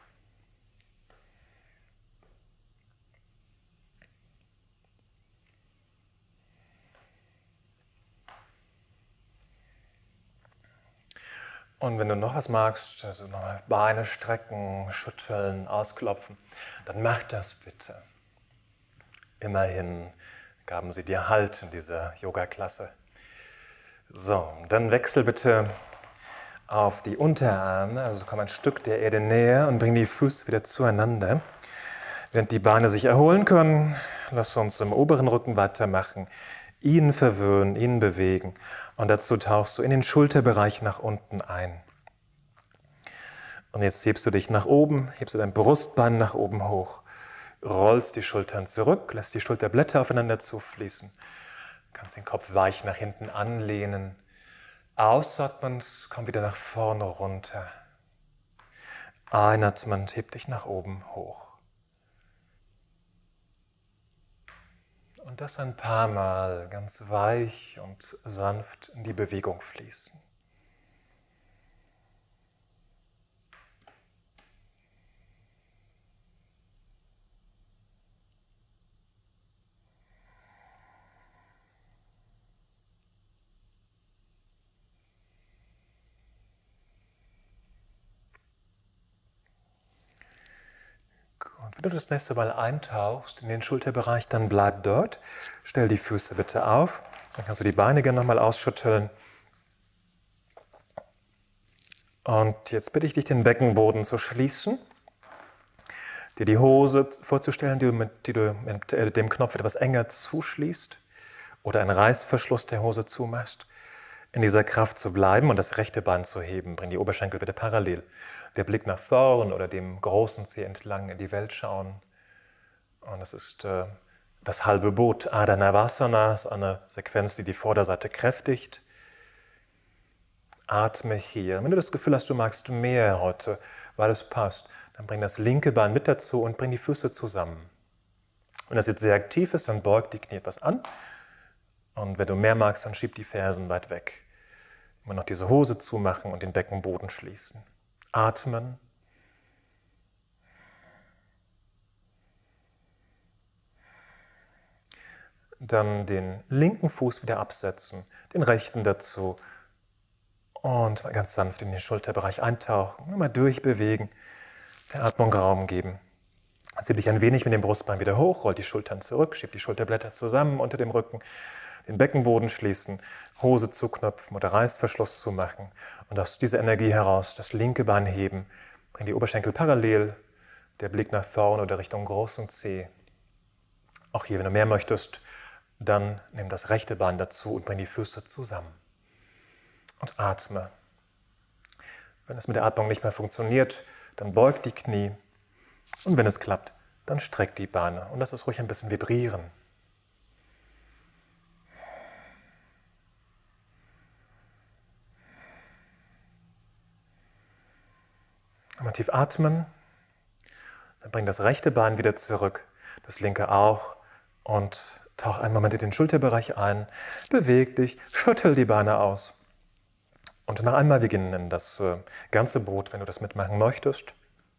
[SPEAKER 2] Und wenn du noch was magst, also nochmal Beine strecken, schütteln, ausklopfen, dann mach das bitte. Immerhin gaben sie dir Halt in dieser Yoga-Klasse. So, dann wechsel bitte auf die Unterarme, also komm ein Stück der Erde näher und bring die Füße wieder zueinander. Während die Beine sich erholen können, lass uns im oberen Rücken weitermachen. Ihn verwöhnen, ihn bewegen und dazu tauchst du in den Schulterbereich nach unten ein. Und jetzt hebst du dich nach oben, hebst du dein Brustbein nach oben hoch, rollst die Schultern zurück, lässt die Schulterblätter aufeinander zufließen, kannst den Kopf weich nach hinten anlehnen, ausatmend, komm wieder nach vorne runter, einatmend, heb dich nach oben hoch. Und das ein paar Mal ganz weich und sanft in die Bewegung fließen. Wenn du das nächste Mal eintauchst in den Schulterbereich, dann bleib dort. Stell die Füße bitte auf. Dann kannst du die Beine gerne nochmal ausschütteln. Und jetzt bitte ich dich, den Beckenboden zu schließen. Dir die Hose vorzustellen, die du mit, die du mit dem Knopf etwas enger zuschließt. Oder einen Reißverschluss der Hose zumachst. In dieser Kraft zu bleiben und das rechte Bein zu heben. Bring die Oberschenkel bitte parallel. Der Blick nach vorn oder dem großen Zeh entlang in die Welt schauen. Und das ist äh, das halbe Boot. Ardha Navasana ist eine Sequenz, die die Vorderseite kräftigt. Atme hier. Wenn du das Gefühl hast, du magst mehr heute, weil es passt, dann bring das linke Bein mit dazu und bring die Füße zusammen. Wenn das jetzt sehr aktiv ist, dann beug die Knie etwas an. Und wenn du mehr magst, dann schieb die Fersen weit weg. Immer noch diese Hose zumachen und den Beckenboden schließen. Atmen. Dann den linken Fuß wieder absetzen, den rechten dazu und ganz sanft in den Schulterbereich eintauchen, mal durchbewegen, der Atmung Raum geben. Zieh dich ein wenig mit dem Brustbein wieder hoch, roll die Schultern zurück, schieb die Schulterblätter zusammen unter dem Rücken, den Beckenboden schließen, Hose zuknöpfen oder Reißverschluss zumachen und aus dieser Energie heraus das linke Bein heben, bring die Oberschenkel parallel, der Blick nach vorne oder Richtung großen Zeh. Auch hier, wenn du mehr möchtest, dann nimm das rechte Bein dazu und bring die Füße zusammen. Und atme. Wenn es mit der Atmung nicht mehr funktioniert, dann beug die Knie und wenn es klappt, dann streck die Beine und lass es ruhig ein bisschen vibrieren. Einmal tief atmen, dann bring das rechte Bein wieder zurück, das linke auch und tauch einen Moment in den Schulterbereich ein, beweg dich, schüttel die Beine aus. Und noch einmal, wir gehen in das ganze Boot, wenn du das mitmachen möchtest.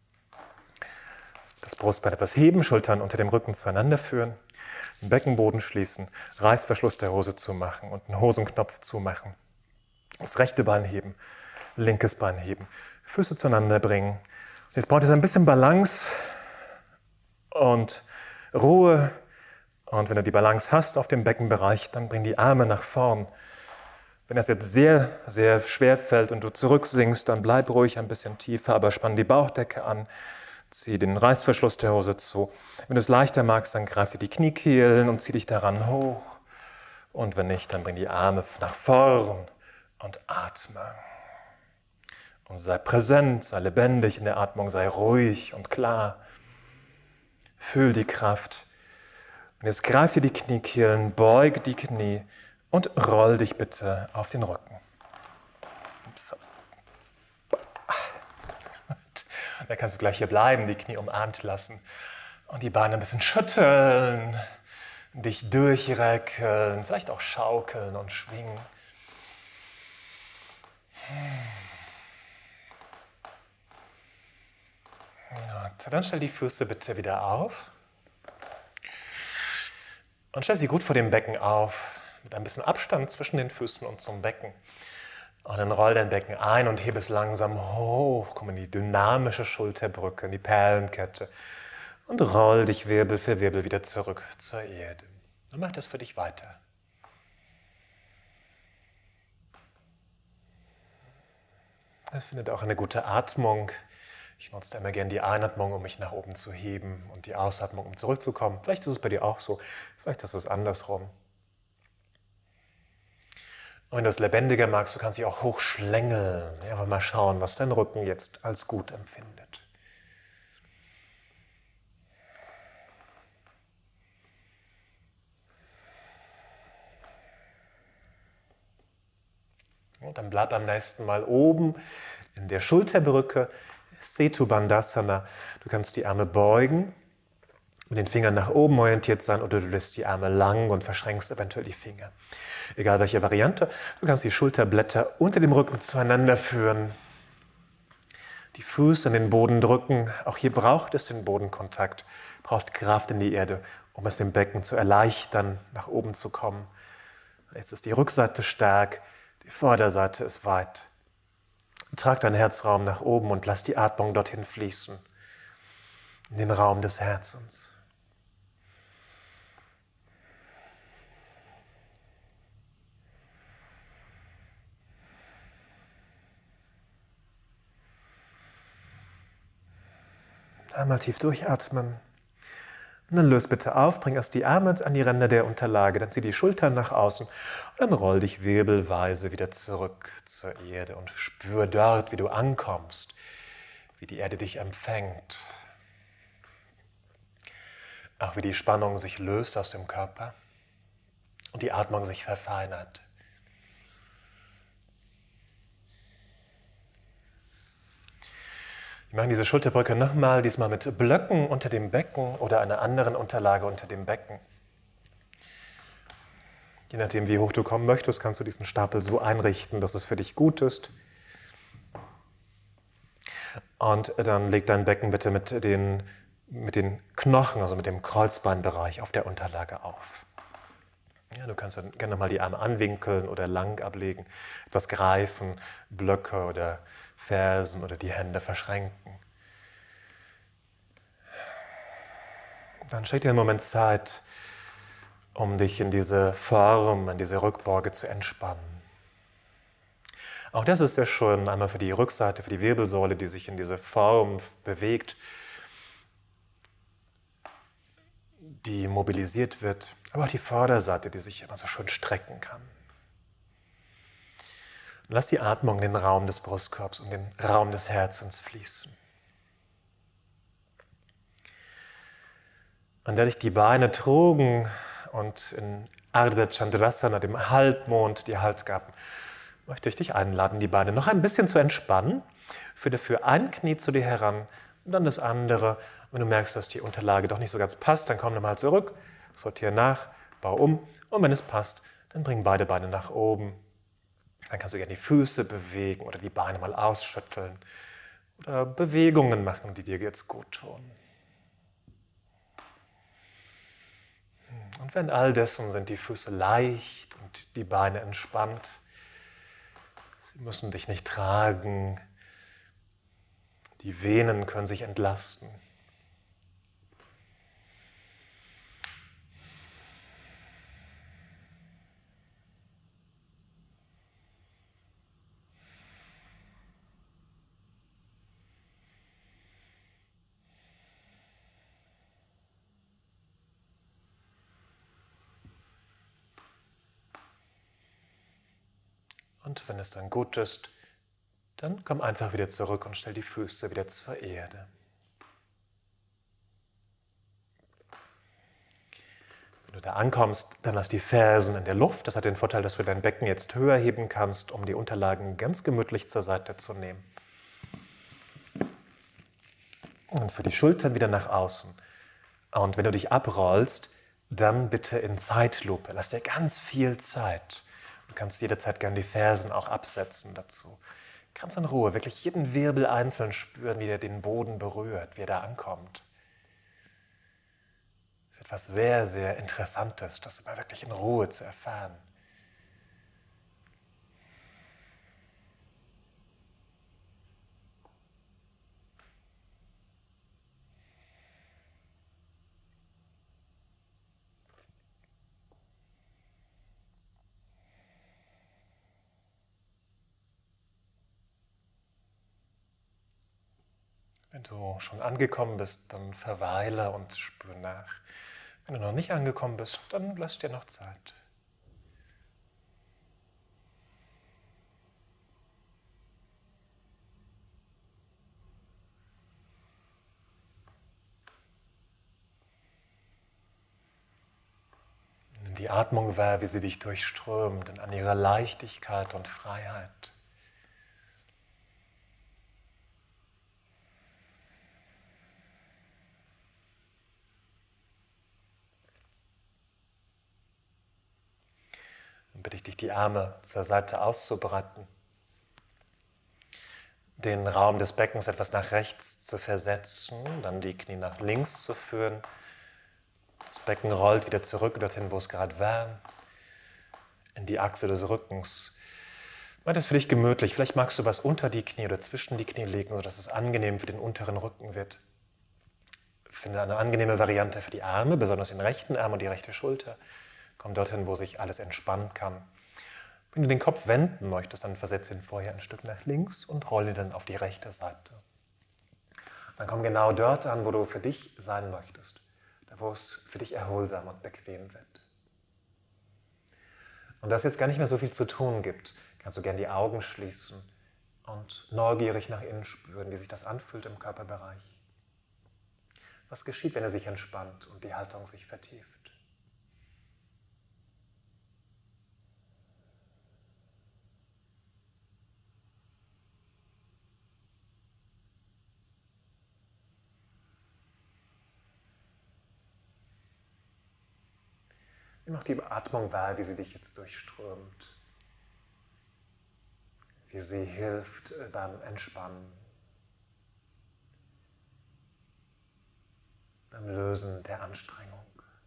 [SPEAKER 2] Das Brustbein etwas heben, Schultern unter dem Rücken zueinander führen, den Beckenboden schließen, Reißverschluss der Hose zumachen und einen Hosenknopf zumachen. Das rechte Bein heben, linkes Bein heben. Füße zueinander bringen. Jetzt braucht es ein bisschen Balance und Ruhe. Und wenn du die Balance hast auf dem Beckenbereich, dann bring die Arme nach vorn. Wenn das jetzt sehr, sehr schwer fällt und du zurücksinkst, dann bleib ruhig ein bisschen tiefer, aber spann die Bauchdecke an. Zieh den Reißverschluss der Hose zu. Wenn du es leichter magst, dann greife die Kniekehlen und zieh dich daran hoch. Und wenn nicht, dann bring die Arme nach vorn und atme. Und sei präsent, sei lebendig in der Atmung, sei ruhig und klar. Fühl die Kraft. Und jetzt greife die Kniekehlen, beuge die Knie und roll dich bitte auf den Rücken. So.
[SPEAKER 1] Dann kannst du gleich hier bleiben, die Knie umarmt lassen und die Beine ein bisschen schütteln, dich durchrecken, vielleicht auch schaukeln und schwingen. Und dann stell die Füße bitte wieder auf und stell sie gut vor dem Becken auf, mit ein bisschen Abstand zwischen den Füßen und zum Becken. Und dann roll dein Becken ein und hebe es langsam hoch, komm in die dynamische Schulterbrücke, in die Perlenkette und roll dich Wirbel für Wirbel wieder zurück zur Erde. Und mach das für dich weiter. Findet auch eine gute Atmung. Ich nutze da immer gerne die Einatmung, um mich nach oben zu heben und die Ausatmung, um zurückzukommen. Vielleicht ist es bei dir auch so, vielleicht ist es andersrum. Und wenn du es lebendiger magst, du kannst dich auch hochschlängeln. Ja, aber mal schauen, was dein Rücken jetzt als gut empfindet. Und dann bleib beim nächsten Mal oben in der Schulterbrücke, Setu Bandhasana. Du kannst die Arme beugen, mit den Fingern nach oben orientiert sein oder du lässt die Arme lang und verschränkst eventuell die Finger. Egal welche Variante, du kannst die Schulterblätter unter dem Rücken zueinander führen, die Füße an den Boden drücken. Auch hier braucht es den Bodenkontakt, braucht Kraft in die Erde, um es dem Becken zu erleichtern, nach oben zu kommen. Jetzt ist die Rückseite stark, die Vorderseite ist weit. Trag deinen Herzraum nach oben und lass die Atmung dorthin fließen, in den Raum des Herzens. Einmal tief durchatmen. Und dann löse bitte auf, bring erst die Arme an die Ränder der Unterlage, dann zieh die Schultern nach außen und dann roll dich wirbelweise wieder zurück zur Erde und spür dort, wie du ankommst, wie die Erde dich empfängt. Auch wie die Spannung sich löst aus dem Körper und die Atmung sich verfeinert. Wir machen diese Schulterbrücke nochmal, diesmal mit Blöcken unter dem Becken oder einer anderen Unterlage unter dem Becken. Je nachdem, wie hoch du kommen möchtest, kannst du diesen Stapel so einrichten, dass es für dich gut ist. Und dann leg dein Becken bitte mit den, mit den Knochen, also mit dem Kreuzbeinbereich auf der Unterlage auf. Ja, du kannst dann gerne mal die Arme anwinkeln oder lang ablegen, etwas greifen, Blöcke oder Fersen oder die Hände verschränken. Dann schenk dir einen Moment Zeit, um dich in diese Form, in diese Rückbeuge zu entspannen. Auch das ist sehr schön, einmal für die Rückseite, für die Wirbelsäule, die sich in diese Form bewegt, die mobilisiert wird, aber auch die Vorderseite, die sich immer so schön strecken kann. Lass die Atmung in den Raum des Brustkorbs und den Raum des Herzens fließen. Und da dich die Beine trugen und in Ardha Chandrasana, dem Halbmond, die Halt gaben, möchte ich dich einladen, die Beine noch ein bisschen zu entspannen. Führe dafür ein Knie zu dir heran und dann das andere. Wenn du merkst, dass die Unterlage doch nicht so ganz passt, dann komm nochmal zurück, sortiere nach, bau um und wenn es passt, dann bring beide Beine nach oben. Dann kannst du gerne die Füße bewegen oder die Beine mal ausschütteln oder Bewegungen machen, die dir jetzt gut tun. Und während all dessen sind die Füße leicht und die Beine entspannt. Sie müssen dich nicht tragen. Die Venen können sich entlasten. Und wenn es dann gut ist, dann komm einfach wieder zurück und stell die Füße wieder zur Erde. Wenn du da ankommst, dann lass die Fersen in der Luft. Das hat den Vorteil, dass du dein Becken jetzt höher heben kannst, um die Unterlagen ganz gemütlich zur Seite zu nehmen. Und für die Schultern wieder nach außen. Und wenn du dich abrollst, dann bitte in Zeitlupe. Lass dir ganz viel Zeit. Du kannst jederzeit gerne die Fersen auch absetzen dazu. Ganz in Ruhe, wirklich jeden Wirbel einzeln spüren, wie der den Boden berührt, wie er da ankommt. Das ist etwas sehr, sehr Interessantes, das immer wirklich in Ruhe zu erfahren. Wenn du schon angekommen bist, dann verweile und spür nach. Wenn du noch nicht angekommen bist, dann lass dir noch Zeit. Nimm die Atmung wahr, wie sie dich durchströmt und an ihrer Leichtigkeit und Freiheit. Dann bitte ich dich, die Arme zur Seite auszubreiten, den Raum des Beckens etwas nach rechts zu versetzen, dann die Knie nach links zu führen. Das Becken rollt wieder zurück dorthin, wo es gerade war, in die Achse des Rückens. Mach das für dich gemütlich. Vielleicht magst du was unter die Knie oder zwischen die Knie legen, sodass es angenehm für den unteren Rücken wird. Finde eine angenehme Variante für die Arme, besonders den rechten Arm und die rechte Schulter. Komm dorthin, wo sich alles entspannen kann. Wenn du den Kopf wenden möchtest, dann versetze ihn vorher ein Stück nach links und rolle dann auf die rechte Seite. Dann komm genau dort an, wo du für dich sein möchtest, da wo es für dich erholsam und bequem wird. Und da es jetzt gar nicht mehr so viel zu tun gibt, kannst du gerne die Augen schließen und neugierig nach innen spüren, wie sich das anfühlt im Körperbereich. Was geschieht, wenn er sich entspannt und die Haltung sich vertieft? Nimm auch die Atmung wahr, wie sie dich jetzt durchströmt, wie sie hilft beim Entspannen, beim Lösen der Anstrengung.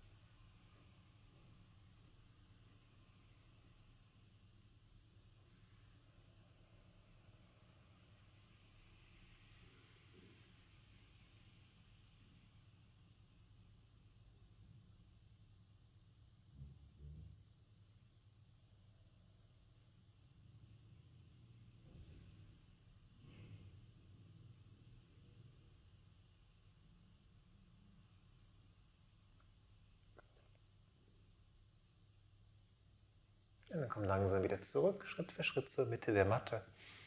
[SPEAKER 1] Und dann komm langsam wieder zurück, Schritt für Schritt zur Mitte der Matte.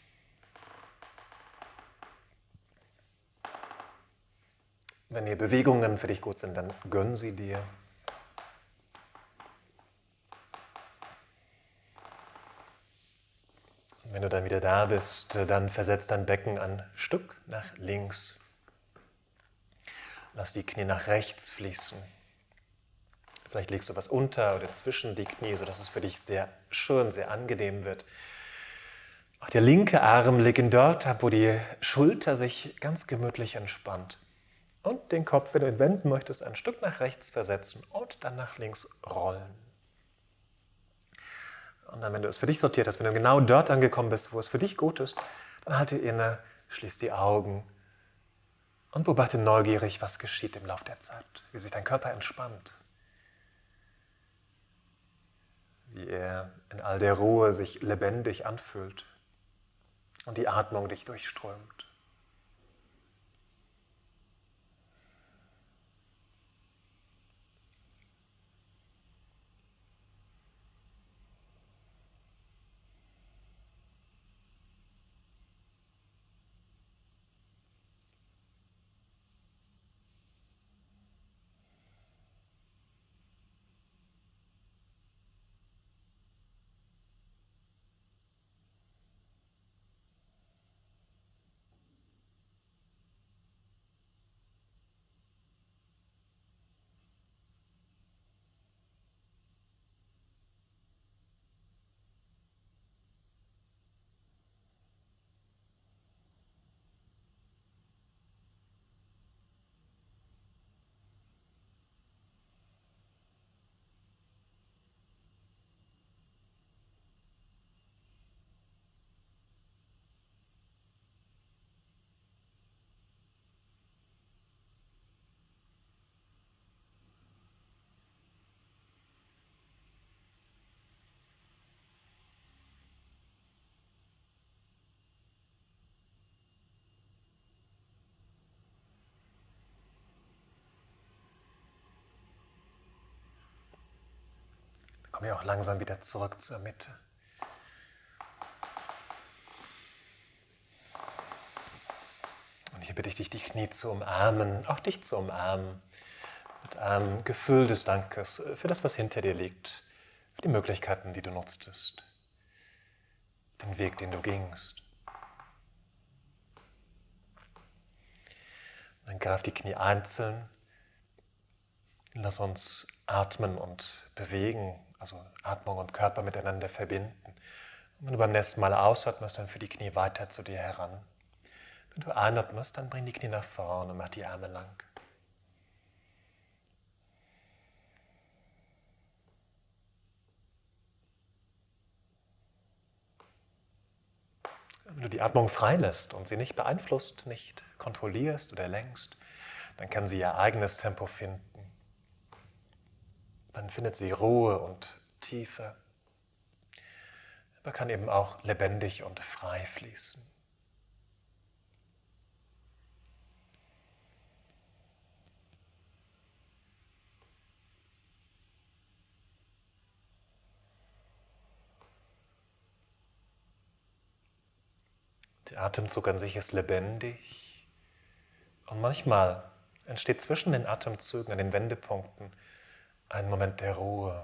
[SPEAKER 1] Wenn die Bewegungen für dich gut sind, dann gönn sie dir. Und wenn du dann wieder da bist, dann versetz dein Becken ein Stück nach links. Lass die Knie nach rechts fließen. Vielleicht legst du was unter oder zwischen die Knie, sodass es für dich sehr schön, sehr angenehm wird. Auch der linke Arm legt ihn dort ab, wo die Schulter sich ganz gemütlich entspannt. Und den Kopf, wenn du ihn wenden möchtest, ein Stück nach rechts versetzen und dann nach links rollen. Und dann, wenn du es für dich sortiert hast, wenn du genau dort angekommen bist, wo es für dich gut ist, dann halte inne, schließ die Augen und beobachte neugierig, was geschieht im Laufe der Zeit, wie sich dein Körper entspannt, wie er in all der Ruhe sich lebendig anfühlt und die Atmung dich durchströmt. Komm ja auch langsam wieder zurück zur Mitte. Und hier bitte ich dich, die Knie zu umarmen, auch dich zu umarmen, mit einem Gefühl des Dankes für das, was hinter dir liegt, für die Möglichkeiten, die du nutztest, den Weg, den du gingst. Dann greif die Knie einzeln, lass uns atmen und bewegen, also Atmung und Körper miteinander verbinden. Und wenn du beim nächsten Mal ausatmest, dann führ die Knie weiter zu dir heran. Wenn du einatmest, dann bring die Knie nach vorne und mach die Arme lang. Wenn du die Atmung freilässt und sie nicht beeinflusst, nicht kontrollierst oder lenkst, dann kann sie ihr eigenes Tempo finden. Dann findet sie Ruhe und Tiefe, aber kann eben auch lebendig und frei fließen. Der Atemzug an sich ist lebendig und manchmal entsteht zwischen den Atemzügen, an den Wendepunkten, ein Moment der Ruhe.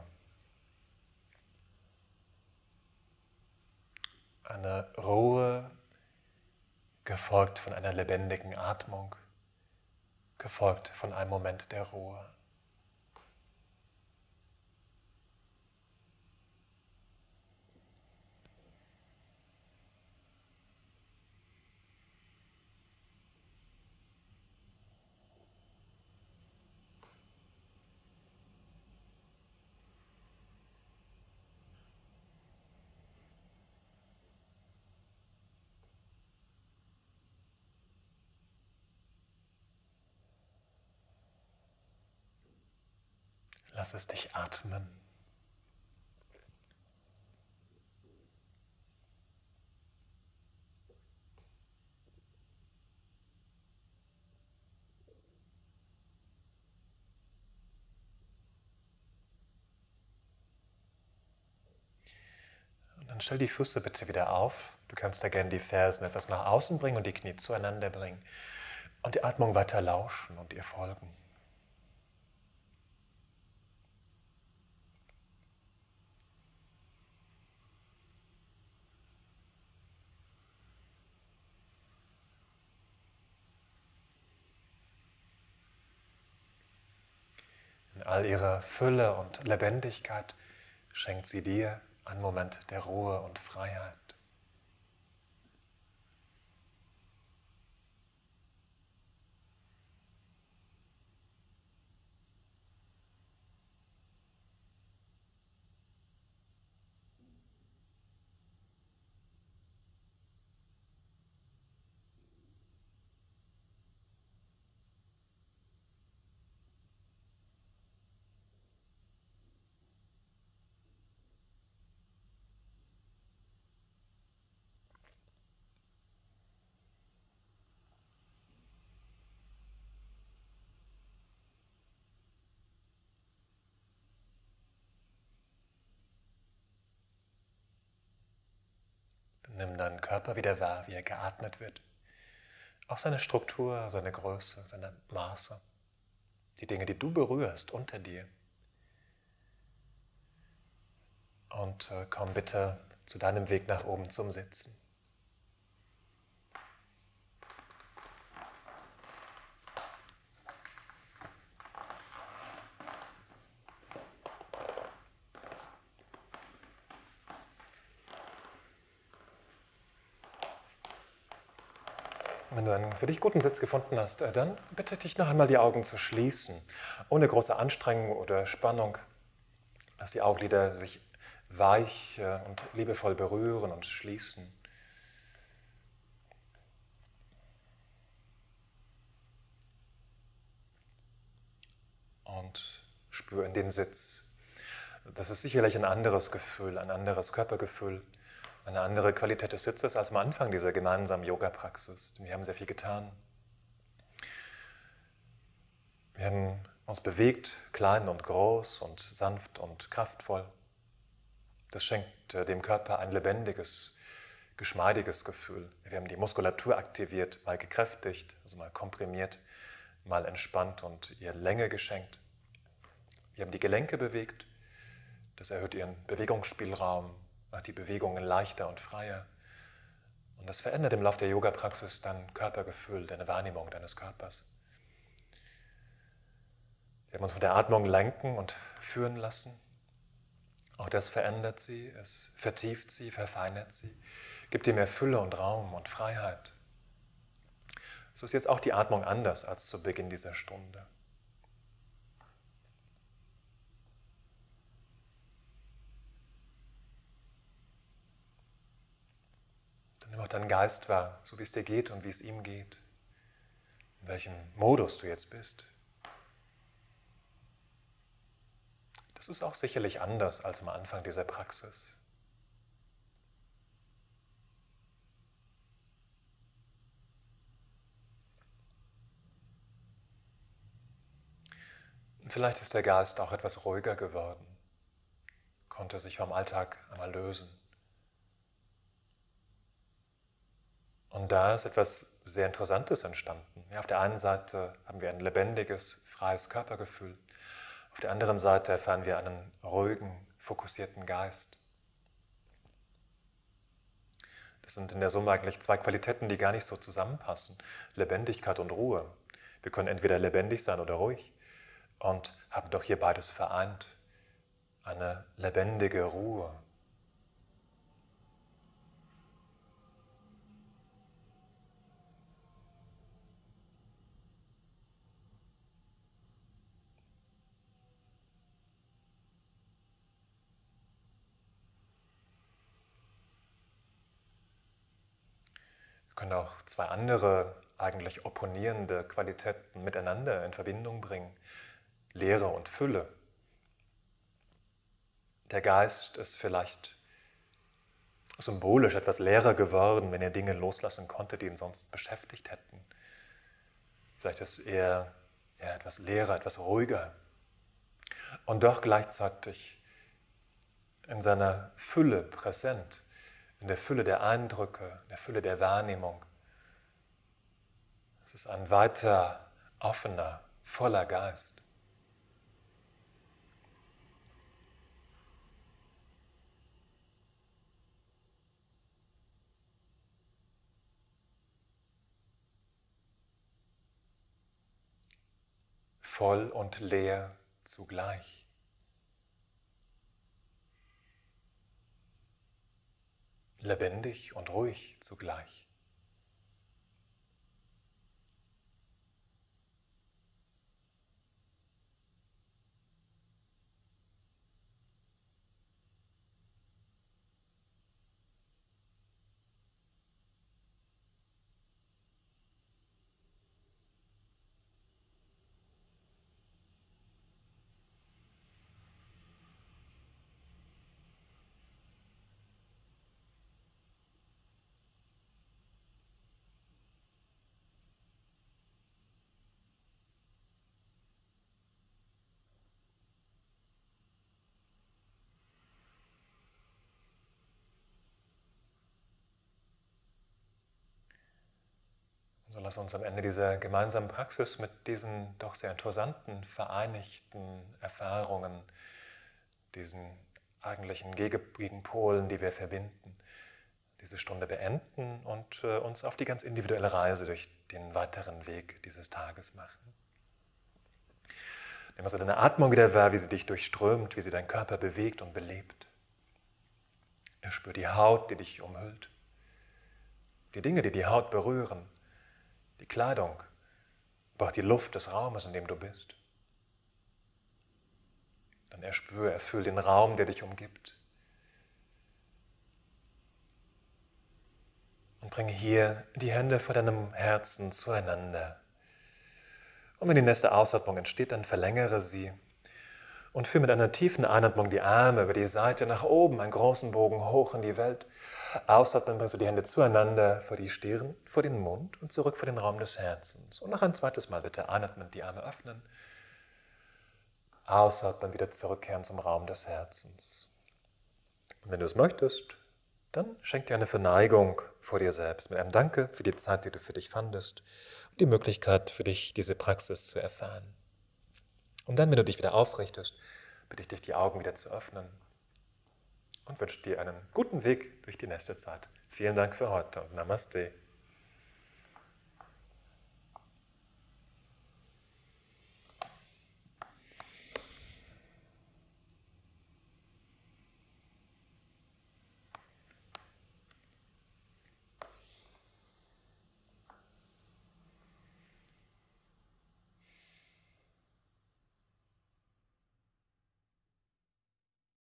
[SPEAKER 1] Eine Ruhe, gefolgt von einer lebendigen Atmung, gefolgt von einem Moment der Ruhe. Lass es dich atmen. Und dann stell die Füße bitte wieder auf. Du kannst da gerne die Fersen etwas nach außen bringen und die Knie zueinander bringen. Und die Atmung weiter lauschen und ihr folgen. In all ihrer Fülle und Lebendigkeit schenkt sie dir einen Moment der Ruhe und Freiheit. Nimm deinen Körper wieder wahr, wie er geatmet wird. Auch seine Struktur, seine Größe, seine Maße. Die Dinge, die du berührst unter dir. Und äh, komm bitte zu deinem Weg nach oben zum Sitzen. Wenn du einen für dich guten Sitz gefunden hast, dann bitte dich noch einmal die Augen zu schließen, ohne große Anstrengung oder Spannung. Lass die Augenlider sich weich und liebevoll berühren und schließen. Und spür in den Sitz. Das ist sicherlich ein anderes Gefühl, ein anderes Körpergefühl, eine andere Qualität des Sitzes als am Anfang dieser gemeinsamen Yoga-Praxis. Wir haben sehr viel getan. Wir haben uns bewegt, klein und groß und sanft und kraftvoll. Das schenkt dem Körper ein lebendiges, geschmeidiges Gefühl. Wir haben die Muskulatur aktiviert, mal gekräftigt, also mal komprimiert, mal entspannt und ihr Länge geschenkt. Wir haben die Gelenke bewegt, das erhöht ihren Bewegungsspielraum, macht die Bewegungen leichter und freier. Und das verändert im Laufe der Yoga-Praxis dein Körpergefühl, deine Wahrnehmung deines Körpers. Wir haben uns von der Atmung lenken und führen lassen. Auch das verändert sie, es vertieft sie, verfeinert sie, gibt ihr mehr Fülle und Raum und Freiheit. So ist jetzt auch die Atmung anders als zu Beginn dieser Stunde. Dann nimm auch deinen Geist wahr, so wie es dir geht und wie es ihm geht, in welchem Modus du jetzt bist. Das ist auch sicherlich anders als am Anfang dieser Praxis. Vielleicht ist der Geist auch etwas ruhiger geworden, konnte sich vom Alltag einmal lösen. Und da ist etwas sehr Interessantes entstanden. Ja, auf der einen Seite haben wir ein lebendiges, freies Körpergefühl. Auf der anderen Seite erfahren wir einen ruhigen, fokussierten Geist. Das sind in der Summe eigentlich zwei Qualitäten, die gar nicht so zusammenpassen. Lebendigkeit und Ruhe. Wir können entweder lebendig sein oder ruhig und haben doch hier beides vereint. Eine lebendige Ruhe. Wir können auch zwei andere, eigentlich opponierende Qualitäten miteinander in Verbindung bringen. Leere und Fülle. Der Geist ist vielleicht symbolisch etwas leerer geworden, wenn er Dinge loslassen konnte, die ihn sonst beschäftigt hätten. Vielleicht ist er ja, etwas leerer, etwas ruhiger. Und doch gleichzeitig in seiner Fülle präsent. In der Fülle der Eindrücke, in der Fülle der Wahrnehmung. Es ist ein weiter, offener, voller Geist. Voll und leer zugleich. Lebendig und ruhig zugleich. So lass uns am Ende dieser gemeinsamen Praxis mit diesen doch sehr interessanten, vereinigten Erfahrungen, diesen eigentlichen Gegenpolen, die wir verbinden, diese Stunde beenden und äh, uns auf die ganz individuelle Reise durch den weiteren Weg dieses Tages machen. Nimm also deine Atmung wieder wahr, wie sie dich durchströmt, wie sie deinen Körper bewegt und belebt. Spür die Haut, die dich umhüllt, die Dinge, die die Haut berühren, die Kleidung, aber auch die Luft des Raumes, in dem du bist. Dann erspüre, erfüll den Raum, der dich umgibt. Und bringe hier die Hände vor deinem Herzen zueinander. Und wenn die nächste Ausatmung entsteht, dann verlängere sie und führe mit einer tiefen Einatmung die Arme über die Seite nach oben, einen großen Bogen hoch in die Welt. Ausatmen bringst du die Hände zueinander vor die Stirn, vor den Mund und zurück vor den Raum des Herzens. Und noch ein zweites Mal bitte einatmen, die Arme öffnen. Ausatmen, wieder zurückkehren zum Raum des Herzens. Und wenn du es möchtest, dann schenk dir eine Verneigung vor dir selbst mit einem Danke für die Zeit, die du für dich fandest und die Möglichkeit für dich, diese Praxis zu erfahren. Und dann, wenn du dich wieder aufrichtest, bitte ich dich, die Augen wieder zu öffnen und wünsche dir einen guten Weg durch die nächste Zeit. Vielen Dank für heute und Namaste.